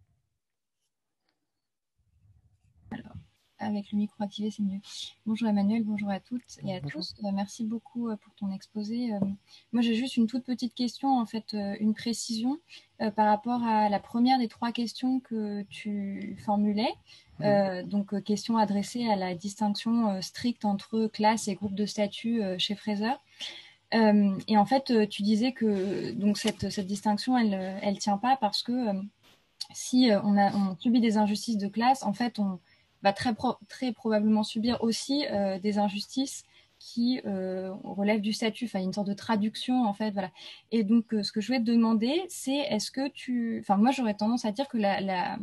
Alors, avec le micro activé, c'est mieux. Bonjour Emmanuel, bonjour à toutes et à bonjour. tous. Euh, merci beaucoup euh, pour ton exposé. Euh, moi, j'ai juste une toute petite question, en fait, euh, une précision euh, par rapport à la première des trois questions que tu formulais. Euh, mmh. Donc, euh, question adressée à la distinction euh, stricte entre classe et groupe de statut euh, chez Fraser. Euh, et en fait, euh, tu disais que donc cette, cette distinction, elle elle tient pas parce que euh, si euh, on, a, on subit des injustices de classe, en fait, on va très, pro très probablement subir aussi euh, des injustices qui euh, relèvent du statut, enfin, une sorte de traduction, en fait, voilà. Et donc, euh, ce que je voulais te demander, c'est est-ce que tu... Enfin, moi, j'aurais tendance à dire que la, la,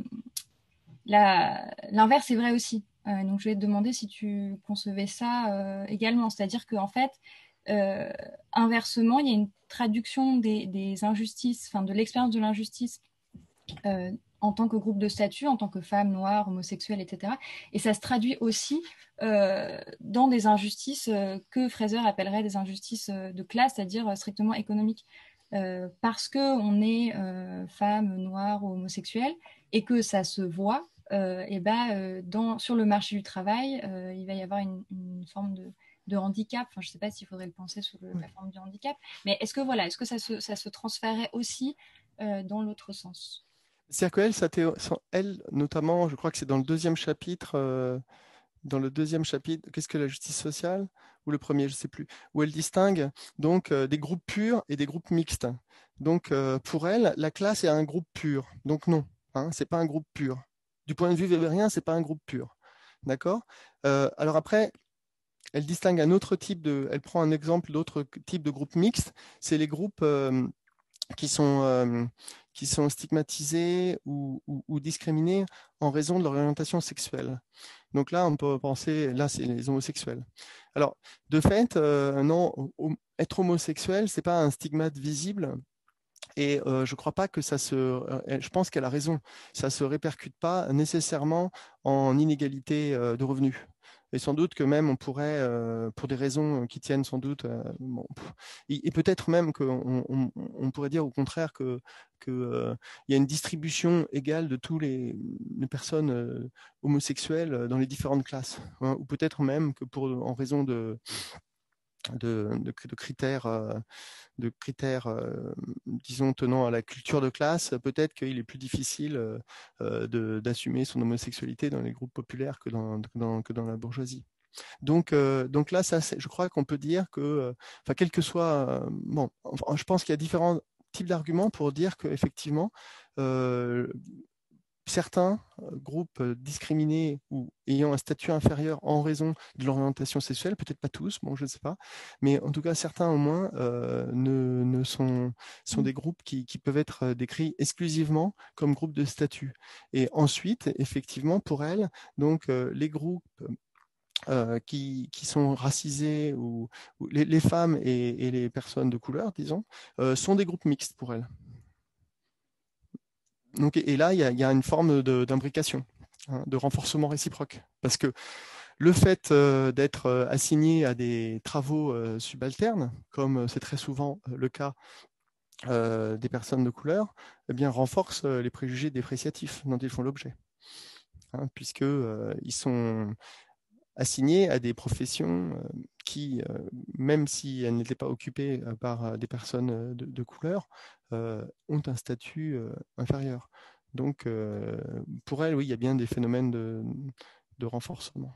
la, l'inverse est vrai aussi. Euh, donc, je voulais te demander si tu concevais ça euh, également, c'est-à-dire qu'en fait, euh, inversement, il y a une traduction des, des injustices, enfin, de l'expérience de l'injustice Euh, en tant que groupe de statut, en tant que femme, noire, homosexuelle, et cetera. Et ça se traduit aussi euh, dans des injustices euh, que Fraser appellerait des injustices euh, de classe, c'est-à-dire euh, strictement économiques. Euh, parce qu'on est euh, femme, noire ou homosexuelle et que ça se voit, euh, et ben, euh, dans, sur le marché du travail, euh, il va y avoir une, une forme de, de handicap. Enfin, je ne sais pas s'il faudrait le penser sous le, la forme du handicap, mais est-ce que, voilà, est-ce que ça se, ça se transférait aussi euh, dans l'autre sens ? C'est-à-dire qu'elle, ça elle, notamment, je crois que c'est dans le deuxième chapitre, euh, dans le deuxième chapitre, qu'est-ce que la justice sociale, ou le premier, je ne sais plus, où elle distingue donc euh, des groupes purs et des groupes mixtes. Donc euh, pour elle, la classe est un groupe pur. Donc non, hein, c'est pas un groupe pur. Du point de vue weberien, c'est pas un groupe pur. D'accord euh, Alors après, elle distingue un autre type de, elle prend un exemple d'autre type de groupe mixte, c'est les groupes euh, qui sont euh, qui sont stigmatisés ou, ou, ou discriminés en raison de leur orientation sexuelle. Donc là, on peut penser, là, c'est les homosexuels. Alors, de fait, euh, non, être homosexuel, c'est pas un stigmate visible. Et euh, je ne crois pas que ça se... Euh, je pense qu'elle a raison. Ça ne se répercute pas nécessairement en inégalité euh, de revenus. Et sans doute que même on pourrait, euh, pour des raisons qui tiennent sans doute, euh, bon, et, et peut-être même qu'on on, on pourrait dire au contraire que qu'il euh, y a une distribution égale de tous les, les personnes euh, homosexuelles dans les différentes classes, hein, ou peut-être même que pour en raison de de, de, de critères, euh, de critères euh, disons, tenant à la culture de classe, peut-être qu'il est plus difficile euh, d'assumer son homosexualité dans les groupes populaires que dans, que dans, que dans la bourgeoisie. Donc, euh, donc là, ça, je crois qu'on peut dire que, euh, enfin, quel que soit, euh, bon, enfin, je pense qu'il y a différents types d'arguments pour dire qu'effectivement, euh, certains groupes discriminés ou ayant un statut inférieur en raison de l'orientation sexuelle, peut-être pas tous, bon, je ne sais pas, mais en tout cas certains au moins euh, ne, ne sont, sont des groupes qui, qui peuvent être décrits exclusivement comme groupes de statut. Et ensuite, effectivement, pour elles, donc euh, les groupes Euh, qui, qui sont racisés ou, ou les, les femmes et, et les personnes de couleur, disons, euh, sont des groupes mixtes pour elles. Donc, et là, il y a, il y a une forme d'imbrication, hein, de renforcement réciproque. Parce que le fait euh, d'être euh, assigné à des travaux euh, subalternes, comme c'est très souvent le cas euh, des personnes de couleur, eh bien, renforce euh, les préjugés dépréciatifs dont ils font l'objet. Hein, puisqu'ils euh, sont assignés à des professions euh, qui, euh, même si elles n'étaient pas occupées euh, par euh, des personnes de, de couleur, euh, ont un statut euh, inférieur. Donc, euh, pour elles, oui, il y a bien des phénomènes de, de renforcement.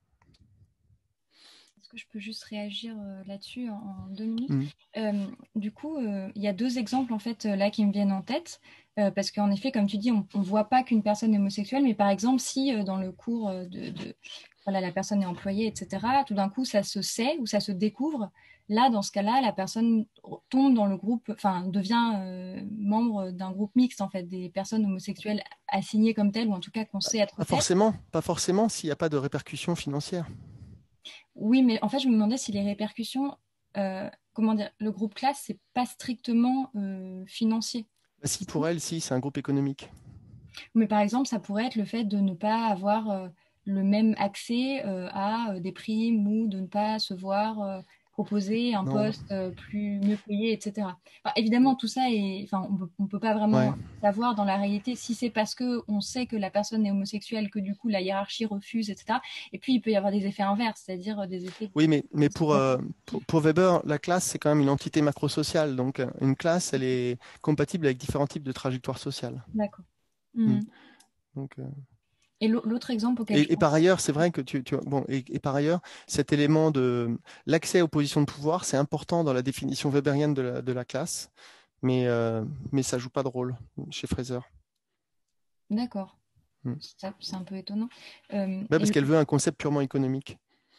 Est-ce que je peux juste réagir euh, là-dessus en, en deux minutes? Mmh. Euh, du coup, euh, il y a deux exemples en fait euh, là qui me viennent en tête, euh, parce qu'en effet, comme tu dis, on ne voit pas qu'une personne est homosexuelle, mais par exemple, si euh, dans le cours euh, de, de voilà, la personne est employée, et cetera, tout d'un coup, ça se sait ou ça se découvre. Là, dans ce cas-là, la personne tombe dans le groupe, enfin, devient euh, membre d'un groupe mixte, en fait, des personnes homosexuelles assignées comme telles, ou en tout cas qu'on sait être Pas telles. forcément, pas forcément s'il n'y a pas de répercussions financières. Oui, mais en fait, je me demandais si les répercussions, euh, comment dire, le groupe classe, c'est pas strictement euh, financier. Bah, si, pour elles, si, c'est un groupe économique. Mais par exemple, ça pourrait être le fait de ne pas avoir euh, le même accès euh, à euh, des primes ou de ne pas se voir euh, proposer un Non. poste euh, plus mieux payé, et cetera. Enfin, évidemment, tout ça est, enfin, on peut, on peut pas vraiment Ouais. savoir dans la réalité si c'est parce que on sait que la personne est homosexuelle que du coup la hiérarchie refuse, et cetera. Et puis il peut y avoir des effets inverses, c'est-à-dire des effets. Oui, mais, mais pour, euh, pour, pour Weber, la classe, c'est quand même une entité macrosociale. Donc, euh, une classe, elle est compatible avec différents types de trajectoires sociales. D'accord. Mm. Mmh. Donc, euh... Et l'autre exemple auquel et, je et par pense... ailleurs, c'est vrai que tu, tu bon, et, et par ailleurs, cet élément de l'accès aux positions de pouvoir, c'est important dans la définition weberienne de la, de la classe, mais, euh, mais ça joue pas de rôle chez Fraser. D'accord. Mm. C'est un peu étonnant. Euh, Bah, parce et... qu'elle veut un concept purement économique.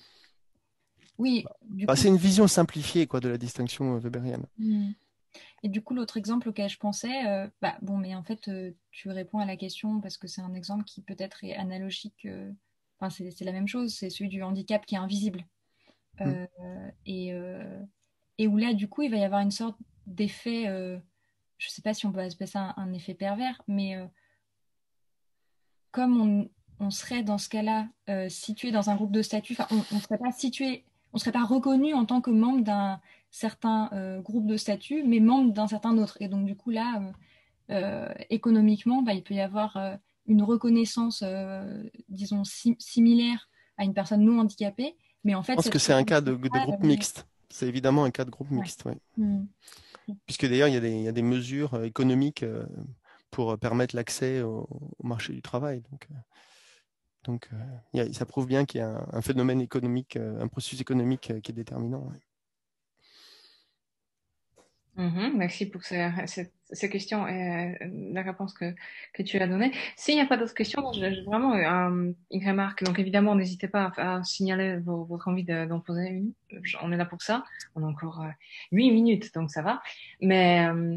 Oui, du Bah, coup... c'est une vision simplifiée quoi, de la distinction weberienne. Mm. Et du coup, l'autre exemple auquel je pensais, euh, bah, bon, mais en fait, euh, tu réponds à la question parce que c'est un exemple qui peut-être est analogique, euh, enfin, c'est la même chose, c'est celui du handicap qui est invisible. Euh, mm. et, euh, et où là, du coup, il va y avoir une sorte d'effet, euh, je ne sais pas si on peut appeler ça un, un effet pervers, mais euh, comme on, on serait dans ce cas-là euh, situé dans un groupe de statut, enfin, on ne serait pas situé, on serait pas reconnu en tant que membre d'un certain euh, groupe de statut, mais membre d'un certain autre. Et donc, du coup, là, euh, euh, économiquement, bah, il peut y avoir euh, une reconnaissance, euh, disons, si, similaire à une personne non handicapée, mais en fait, Je pense cette que c'est un cas de, de groupe euh, mixte. C'est évidemment un cas de groupe ouais. mixte, oui. Mmh. Puisque d'ailleurs, il, il y a des mesures économiques pour permettre l'accès au, au marché du travail. Donc, donc il y a, ça prouve bien qu'il y a un, un phénomène économique, un processus économique qui est déterminant. Ouais. Mmh, merci pour ces, ces, ces questions et la réponse que, que tu as donnée. S'il n'y a pas d'autres questions, j'ai vraiment euh, une remarque. Donc évidemment, n'hésitez pas à, à signaler vos, votre envie d'en poser une. On est là pour ça. On a encore euh, huit minutes, donc ça va. Mais euh,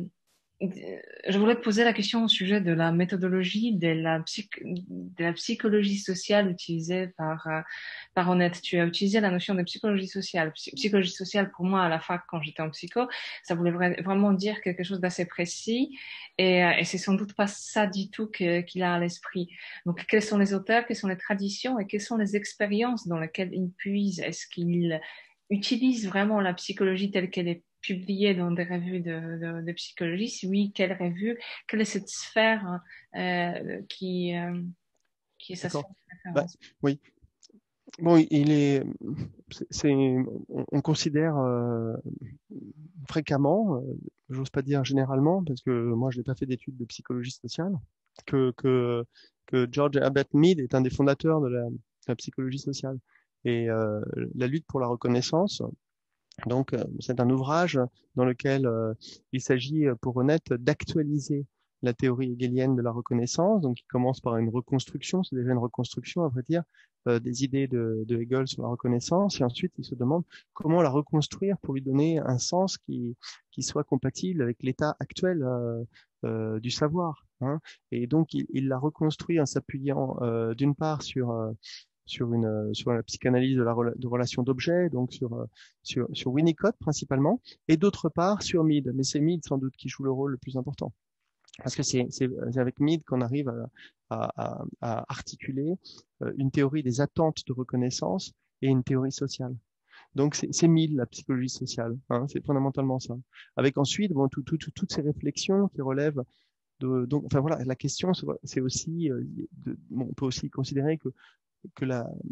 je voulais te poser la question au sujet de la méthodologie de la, psych de la psychologie sociale utilisée par, euh, par Honnête. Tu as utilisé la notion de psychologie sociale. Psy psychologie sociale, pour moi, à la fac, quand j'étais en psycho, ça voulait vra vraiment dire quelque chose d'assez précis. Et, euh, et c'est sans doute pas ça du tout qu'il qu a à l'esprit. Donc, quels sont les auteurs, quelles sont les traditions et quelles sont les expériences dans lesquelles il puise? Est-ce qu'il utilise vraiment la psychologie telle qu'elle est publié dans des revues de, de, de psychologie? Si oui, quelle revue? Quelle est cette sphère euh, qui, euh, qui est sa sphère de référence? Bah, oui. Bon, il est, c'est, on, on considère euh, fréquemment, euh, j'ose pas dire généralement, parce que moi je n'ai pas fait d'études de psychologie sociale, que, que, que George Herbert Mead est un des fondateurs de la, de la psychologie sociale. Et euh, la lutte pour la reconnaissance, donc c'est un ouvrage dans lequel euh, il s'agit pour Honnête d'actualiser la théorie hegelienne de la reconnaissance, donc il commence par une reconstruction, c'est déjà une reconstruction à vrai dire, euh, des idées de, de Hegel sur la reconnaissance, et ensuite il se demande comment la reconstruire pour lui donner un sens qui, qui soit compatible avec l'état actuel euh, euh, du savoir. Hein. Et donc il, il l'a reconstruit en s'appuyant euh, d'une part sur euh, sur une sur la psychanalyse de la de relation d'objets, donc sur sur sur Winnicott principalement, et d'autre part sur Mead. Mais c'est Mead sans doute qui joue le rôle le plus important, parce que c'est c'est avec Mead qu'on arrive à, à, à articuler une théorie des attentes de reconnaissance et une théorie sociale. Donc c'est Mead la psychologie sociale, hein, c'est fondamentalement ça. Avec ensuite bon tout, tout, tout, toutes ces réflexions qui relèvent de, donc enfin voilà, la question c'est aussi euh, de, bon, on peut aussi considérer que que la,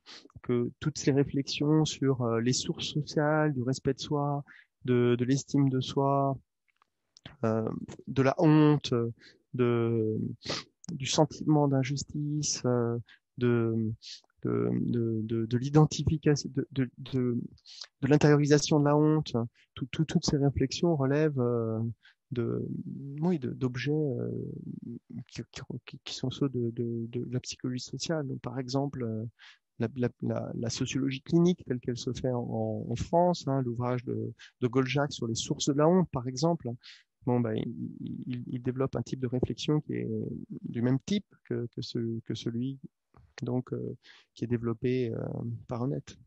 que toutes ces réflexions sur euh, les sources sociales, du respect de soi, de, de l'estime de soi, euh, de la honte, de, du sentiment d'injustice, euh, de, de, de, de, de l'identification, de, de, de, de l'intériorisation de la honte, tout, tout, toutes ces réflexions relèvent euh, de, oui, de, d'objets euh, qui, qui, qui sont ceux de, de, de la psychologie sociale. Donc, par exemple, euh, la, la, la, la sociologie clinique telle qu'elle se fait en, en France, hein, l'ouvrage de, de Goldjak sur les sources de la honte, par exemple. Bon, ben, il, il, il développe un type de réflexion qui est du même type que, que, ce, que celui donc, euh, qui est développé euh, par Honnête.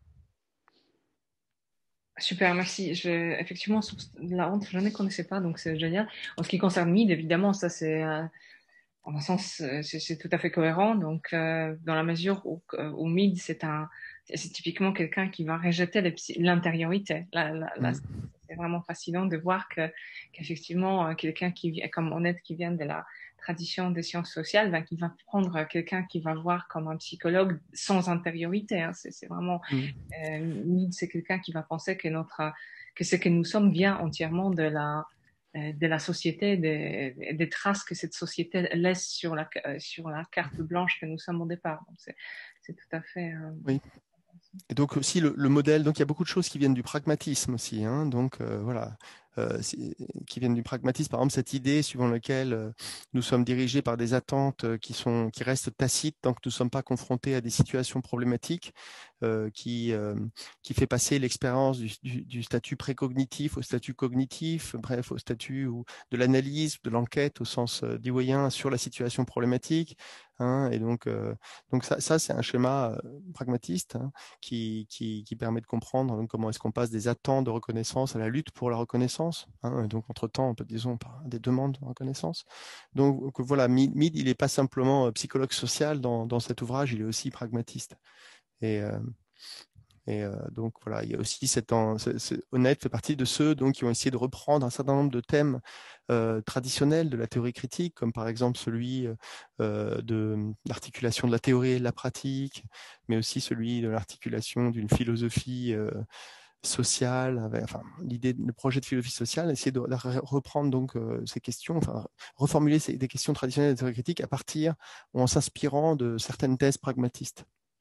Super, merci. Je, effectivement, sur la honte, je ne connaissais pas, donc c'est génial. En ce qui concerne Mead, évidemment, ça c'est, euh, en un sens, c'est, c'est tout à fait cohérent. Donc, euh, dans la mesure où, où Mead, c'est un, c'est typiquement quelqu'un qui va rejeter les, l'intériorité. Là, là, là, Mm. c'est vraiment fascinant de voir que, qu'effectivement, quelqu'un qui vient, comme Honnête, qui vient de la tradition des sciences sociales, ben, qui va prendre quelqu'un qui va voir comme un psychologue sans intériorité. Hein. C'est, c'est vraiment, Mm. euh, Mead, c'est quelqu'un qui va penser que notre, que ce que nous sommes vient entièrement de la, de la société, des, des traces que cette société laisse sur la, sur la carte blanche que nous sommes au départ. Donc c'est, c'est tout à fait. Euh... Oui. Et donc aussi le, le modèle, donc il y a beaucoup de choses qui viennent du pragmatisme aussi, hein, donc euh, voilà, euh, qui viennent du pragmatisme. Par exemple, cette idée suivant laquelle euh, nous sommes dirigés par des attentes euh, qui sont, qui restent tacites tant que nous ne sommes pas confrontés à des situations problématiques, euh, qui, euh, qui fait passer l'expérience du, du, du statut précognitif au statut cognitif, bref, au statut ou de l'analyse, de l'enquête au sens euh, deweyien sur la situation problématique. Hein, et donc, euh, donc ça, ça c'est un schéma euh, pragmatiste, hein, qui, qui, qui permet de comprendre hein, comment est-ce qu'on passe des attentes de reconnaissance à la lutte pour la reconnaissance. Hein, et donc, entre-temps, on peut, disons, par des demandes de reconnaissance. Donc, voilà, Mead, il n'est pas simplement psychologue social dans, dans cet ouvrage, il est aussi pragmatiste. Et, euh, et euh, donc voilà, il y a aussi cette en, ce, ce, Honnête fait partie de ceux donc qui ont essayé de reprendre un certain nombre de thèmes euh, traditionnels de la théorie critique, comme par exemple celui euh, de l'articulation de la théorie et de la pratique, mais aussi celui de l'articulation d'une philosophie euh, sociale, avec, enfin l'idée, le projet de philosophie sociale, essayer de, de reprendre donc euh, ces questions, enfin reformuler ces, des questions traditionnelles de la théorie critique à partir ou en s'inspirant de certaines thèses pragmatistes.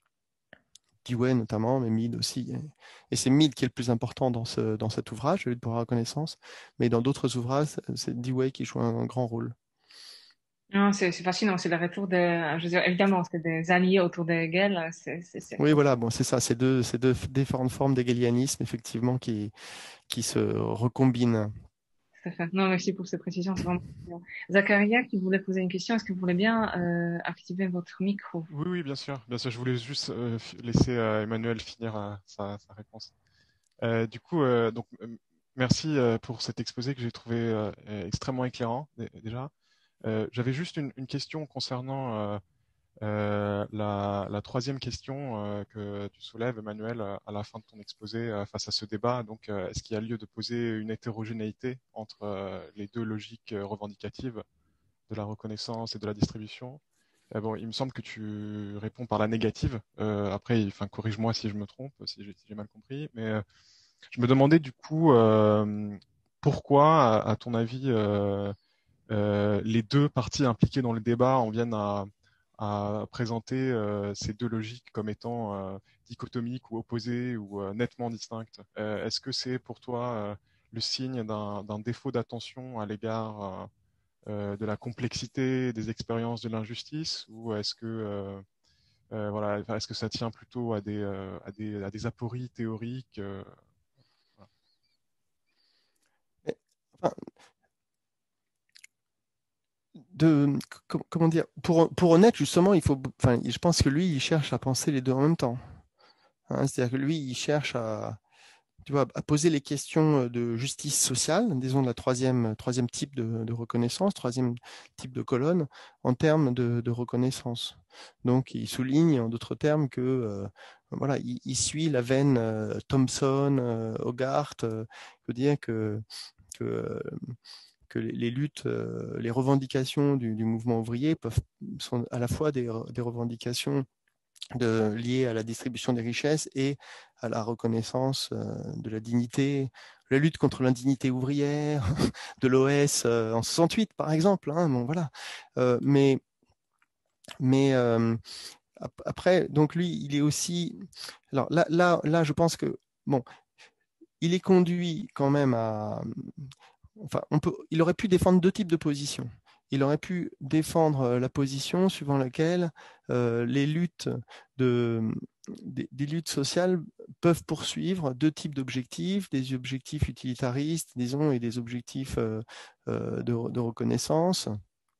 Dewey notamment, mais Mead aussi. Et c'est Mead qui est le plus important dans, ce, dans cet ouvrage, celui de pour la reconnaissance. Mais dans d'autres ouvrages, c'est Dewey qui joue un, un grand rôle. Non, c'est, c'est fascinant, c'est le retour de, je veux dire, évidemment, c'est des alliés autour de Hegel. C'est, c'est, c'est... Oui, voilà, bon, c'est ça, c'est deux, c'est deux différentes formes d'hegelianisme, effectivement, qui, qui se recombinent. Tout à fait. Non, merci pour ces précisions, c'est vraiment bien. Zacharia qui voulait poser une question, est-ce que vous voulez bien euh, activer votre micro? Oui, oui, bien sûr, bien sûr. Je voulais juste euh, laisser euh, Emmanuel finir euh, sa, sa réponse. Euh, du coup, euh, donc merci euh, pour cet exposé que j'ai trouvé euh, extrêmement éclairant déjà. Euh, j'avais juste une, une question concernant euh, euh, la, la troisième question euh, que tu soulèves, Emmanuel, à la fin de ton exposé euh, face à ce débat. Donc, euh, est-ce qu'il y a lieu de poser une hétérogénéité entre euh, les deux logiques euh, revendicatives de la reconnaissance et de la distribution? Euh, bon, il me semble que tu réponds par la négative. Euh, après, enfin, corrige-moi si je me trompe, si j'ai, si j'ai mal compris. Mais euh, je me demandais du coup euh, pourquoi, à, à ton avis, euh, euh, les deux parties impliquées dans le débat en viennent à, à présenter euh, ces deux logiques comme étant euh, dichotomiques ou opposées ou euh, nettement distinctes. Euh, est-ce que c'est pour toi euh, le signe d'un, d'un défaut d'attention à l'égard euh, euh, de la complexité des expériences de l'injustice, ou est-ce que euh, euh, voilà, est-ce que ça tient plutôt à des euh, à des à des apories théoriques euh, voilà. Mais, enfin, de, comment dire, pour, pour Honnête, justement, il faut, enfin, je pense que lui, il cherche à penser les deux en même temps. Hein, c'est-à-dire que lui, il cherche à, tu vois, à poser les questions de justice sociale, disons de la troisième, troisième type de, de reconnaissance, troisième type de colonne, en termes de, de reconnaissance. Donc, il souligne, en d'autres termes, que euh, voilà, il, il suit la veine euh, Thomson, euh, Hogarth, euh, il veut dire que, que euh, que les, les luttes, euh, les revendications du, du mouvement ouvrier peuvent, sont à la fois des, des revendications de, liées à la distribution des richesses et à la reconnaissance euh, de la dignité, la lutte contre l'indignité ouvrière, de l'O S euh, en soixante-huit par exemple. Hein, bon, voilà. Euh, mais mais euh, après, donc lui, il est aussi. Alors là, là, là, je pense que bon, il est conduit quand même à. Enfin, on peut, il aurait pu défendre deux types de positions. Il aurait pu défendre la position suivant laquelle euh, les luttes de, des, des luttes sociales peuvent poursuivre deux types d'objectifs, des objectifs utilitaristes, disons, et des objectifs euh, euh, de, de reconnaissance.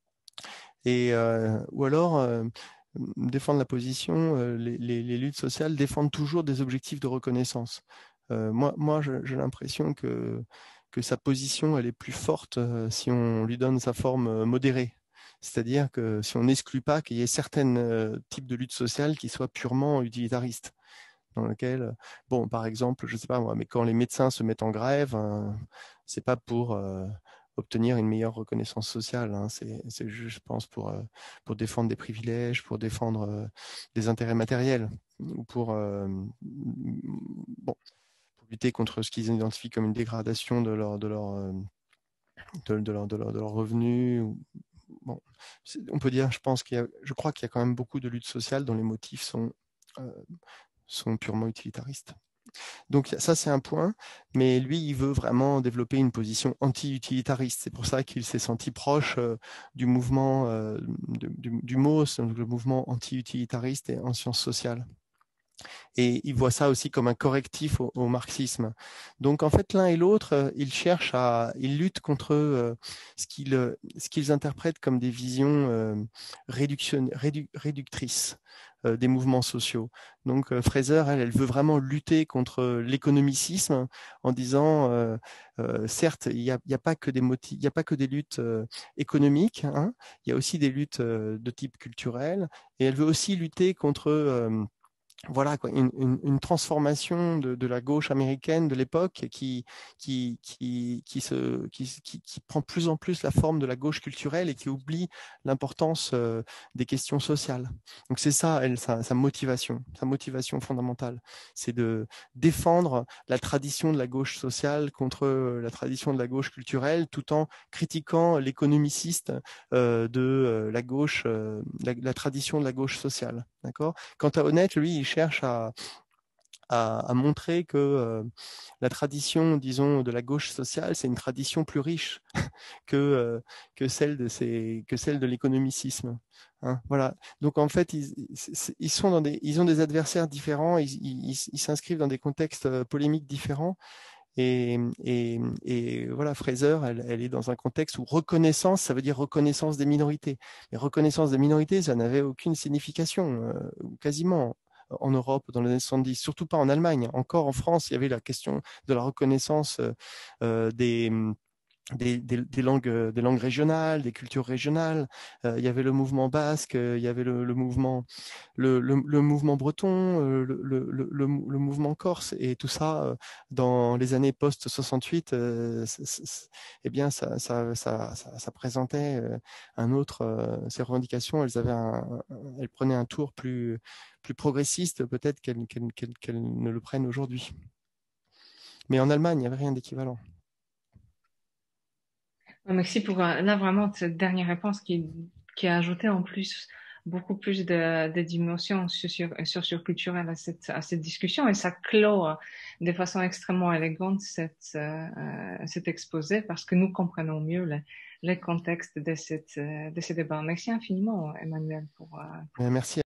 Et, euh, ou alors euh, défendre la position, euh, les, les, les luttes sociales défendent toujours des objectifs de reconnaissance. Euh, moi, moi j'ai l'impression que, que sa position elle est plus forte euh, si on lui donne sa forme euh, modérée. C'est-à-dire que si on n'exclut pas qu'il y ait certains euh, types de luttes sociales qui soient purement utilitaristes, dans lesquelles, bon, par exemple, je ne sais pas moi, mais quand les médecins se mettent en grève, euh, c'est pas pour euh, obtenir une meilleure reconnaissance sociale, hein, c'est, c'est juste, je pense, pour, euh, pour défendre des privilèges, pour défendre euh, des intérêts matériels, ou pour, euh, bon, pour lutter contre ce qu'ils identifient comme une dégradation de leur, de leur, euh, de, de leur, de leur, de leur revenu. Bon, on peut dire, je pense qu'il y a, je crois qu'il y a quand même beaucoup de luttes sociales dont les motifs sont, euh, sont purement utilitaristes. Donc ça, c'est un point, mais lui, il veut vraiment développer une position anti-utilitariste. C'est pour ça qu'il s'est senti proche euh, du mouvement euh, de, du, du M O S, donc le mouvement anti-utilitariste et en sciences sociales. Et il voit ça aussi comme un correctif au, au marxisme. Donc en fait, l'un et l'autre, euh, ils cherchent à, ils luttent contre euh, ce qu'ils euh, ce qu'ils interprètent comme des visions euh, réduction, rédu, réductrices euh, des mouvements sociaux. Donc euh, Fraser, elle, elle veut vraiment lutter contre l'économicisme en disant, euh, euh, certes, il n'y a, y a pas que des motifs, il n'y a pas que des luttes euh, économiques, hein, il y a aussi des luttes euh, de type culturel, et elle veut aussi lutter contre euh, voilà quoi, une, une, une transformation de, de la gauche américaine de l'époque qui, qui, qui, qui, se, qui, qui, qui prend plus en plus la forme de la gauche culturelle et qui oublie l'importance euh, des questions sociales. Donc c'est ça, elle, sa, sa motivation, sa motivation fondamentale, c'est de défendre la tradition de la gauche sociale contre la tradition de la gauche culturelle, tout en critiquant l'économiciste euh, de euh, la gauche, euh, la, la tradition de la gauche sociale. D'accord ? Quant à Honnête, lui, il cherche à, à, à montrer que euh, la tradition, disons, de la gauche sociale, c'est une tradition plus riche que, euh, que, celle, de ces, que celle de l'économicisme. Hein, voilà. Donc en fait, ils, ils, sont dans des, ils ont des adversaires différents, ils, ils, ils s'inscrivent dans des contextes polémiques différents. Et, et, et voilà, Fraser, elle, elle est dans un contexte où reconnaissance, ça veut dire reconnaissance des minorités. Mais reconnaissance des minorités, ça n'avait aucune signification, euh, quasiment en Europe dans les années soixante-dix, surtout pas en Allemagne. Encore en France, il y avait la question de la reconnaissance euh, des Des, des, des, langues, des langues régionales, des cultures régionales. Euh, il y avait le mouvement basque, euh, il y avait le, le mouvement, le, le, le mouvement breton, euh, le, le, le, le mouvement corse, et tout ça euh, dans les années post soixante-huit. Euh, eh bien, ça, ça, ça, ça, ça présentait euh, un autre. Euh, ces revendications, elles avaient, un, elles prenaient un tour plus, plus progressiste, peut-être qu'elles qu'elles, qu'elles, qu'elles ne le prennent aujourd'hui. Mais en Allemagne, il n'y avait rien d'équivalent. Merci pour euh, là vraiment cette dernière réponse qui, qui a ajouté en plus beaucoup plus de, de dimensions socio, socioculturelles à cette, à cette discussion, et ça clôt de façon extrêmement élégante cette, euh, cet exposé parce que nous comprenons mieux le, le contexte de, cette, de ce débat. Merci infiniment, Emmanuel, pour, pour... Merci.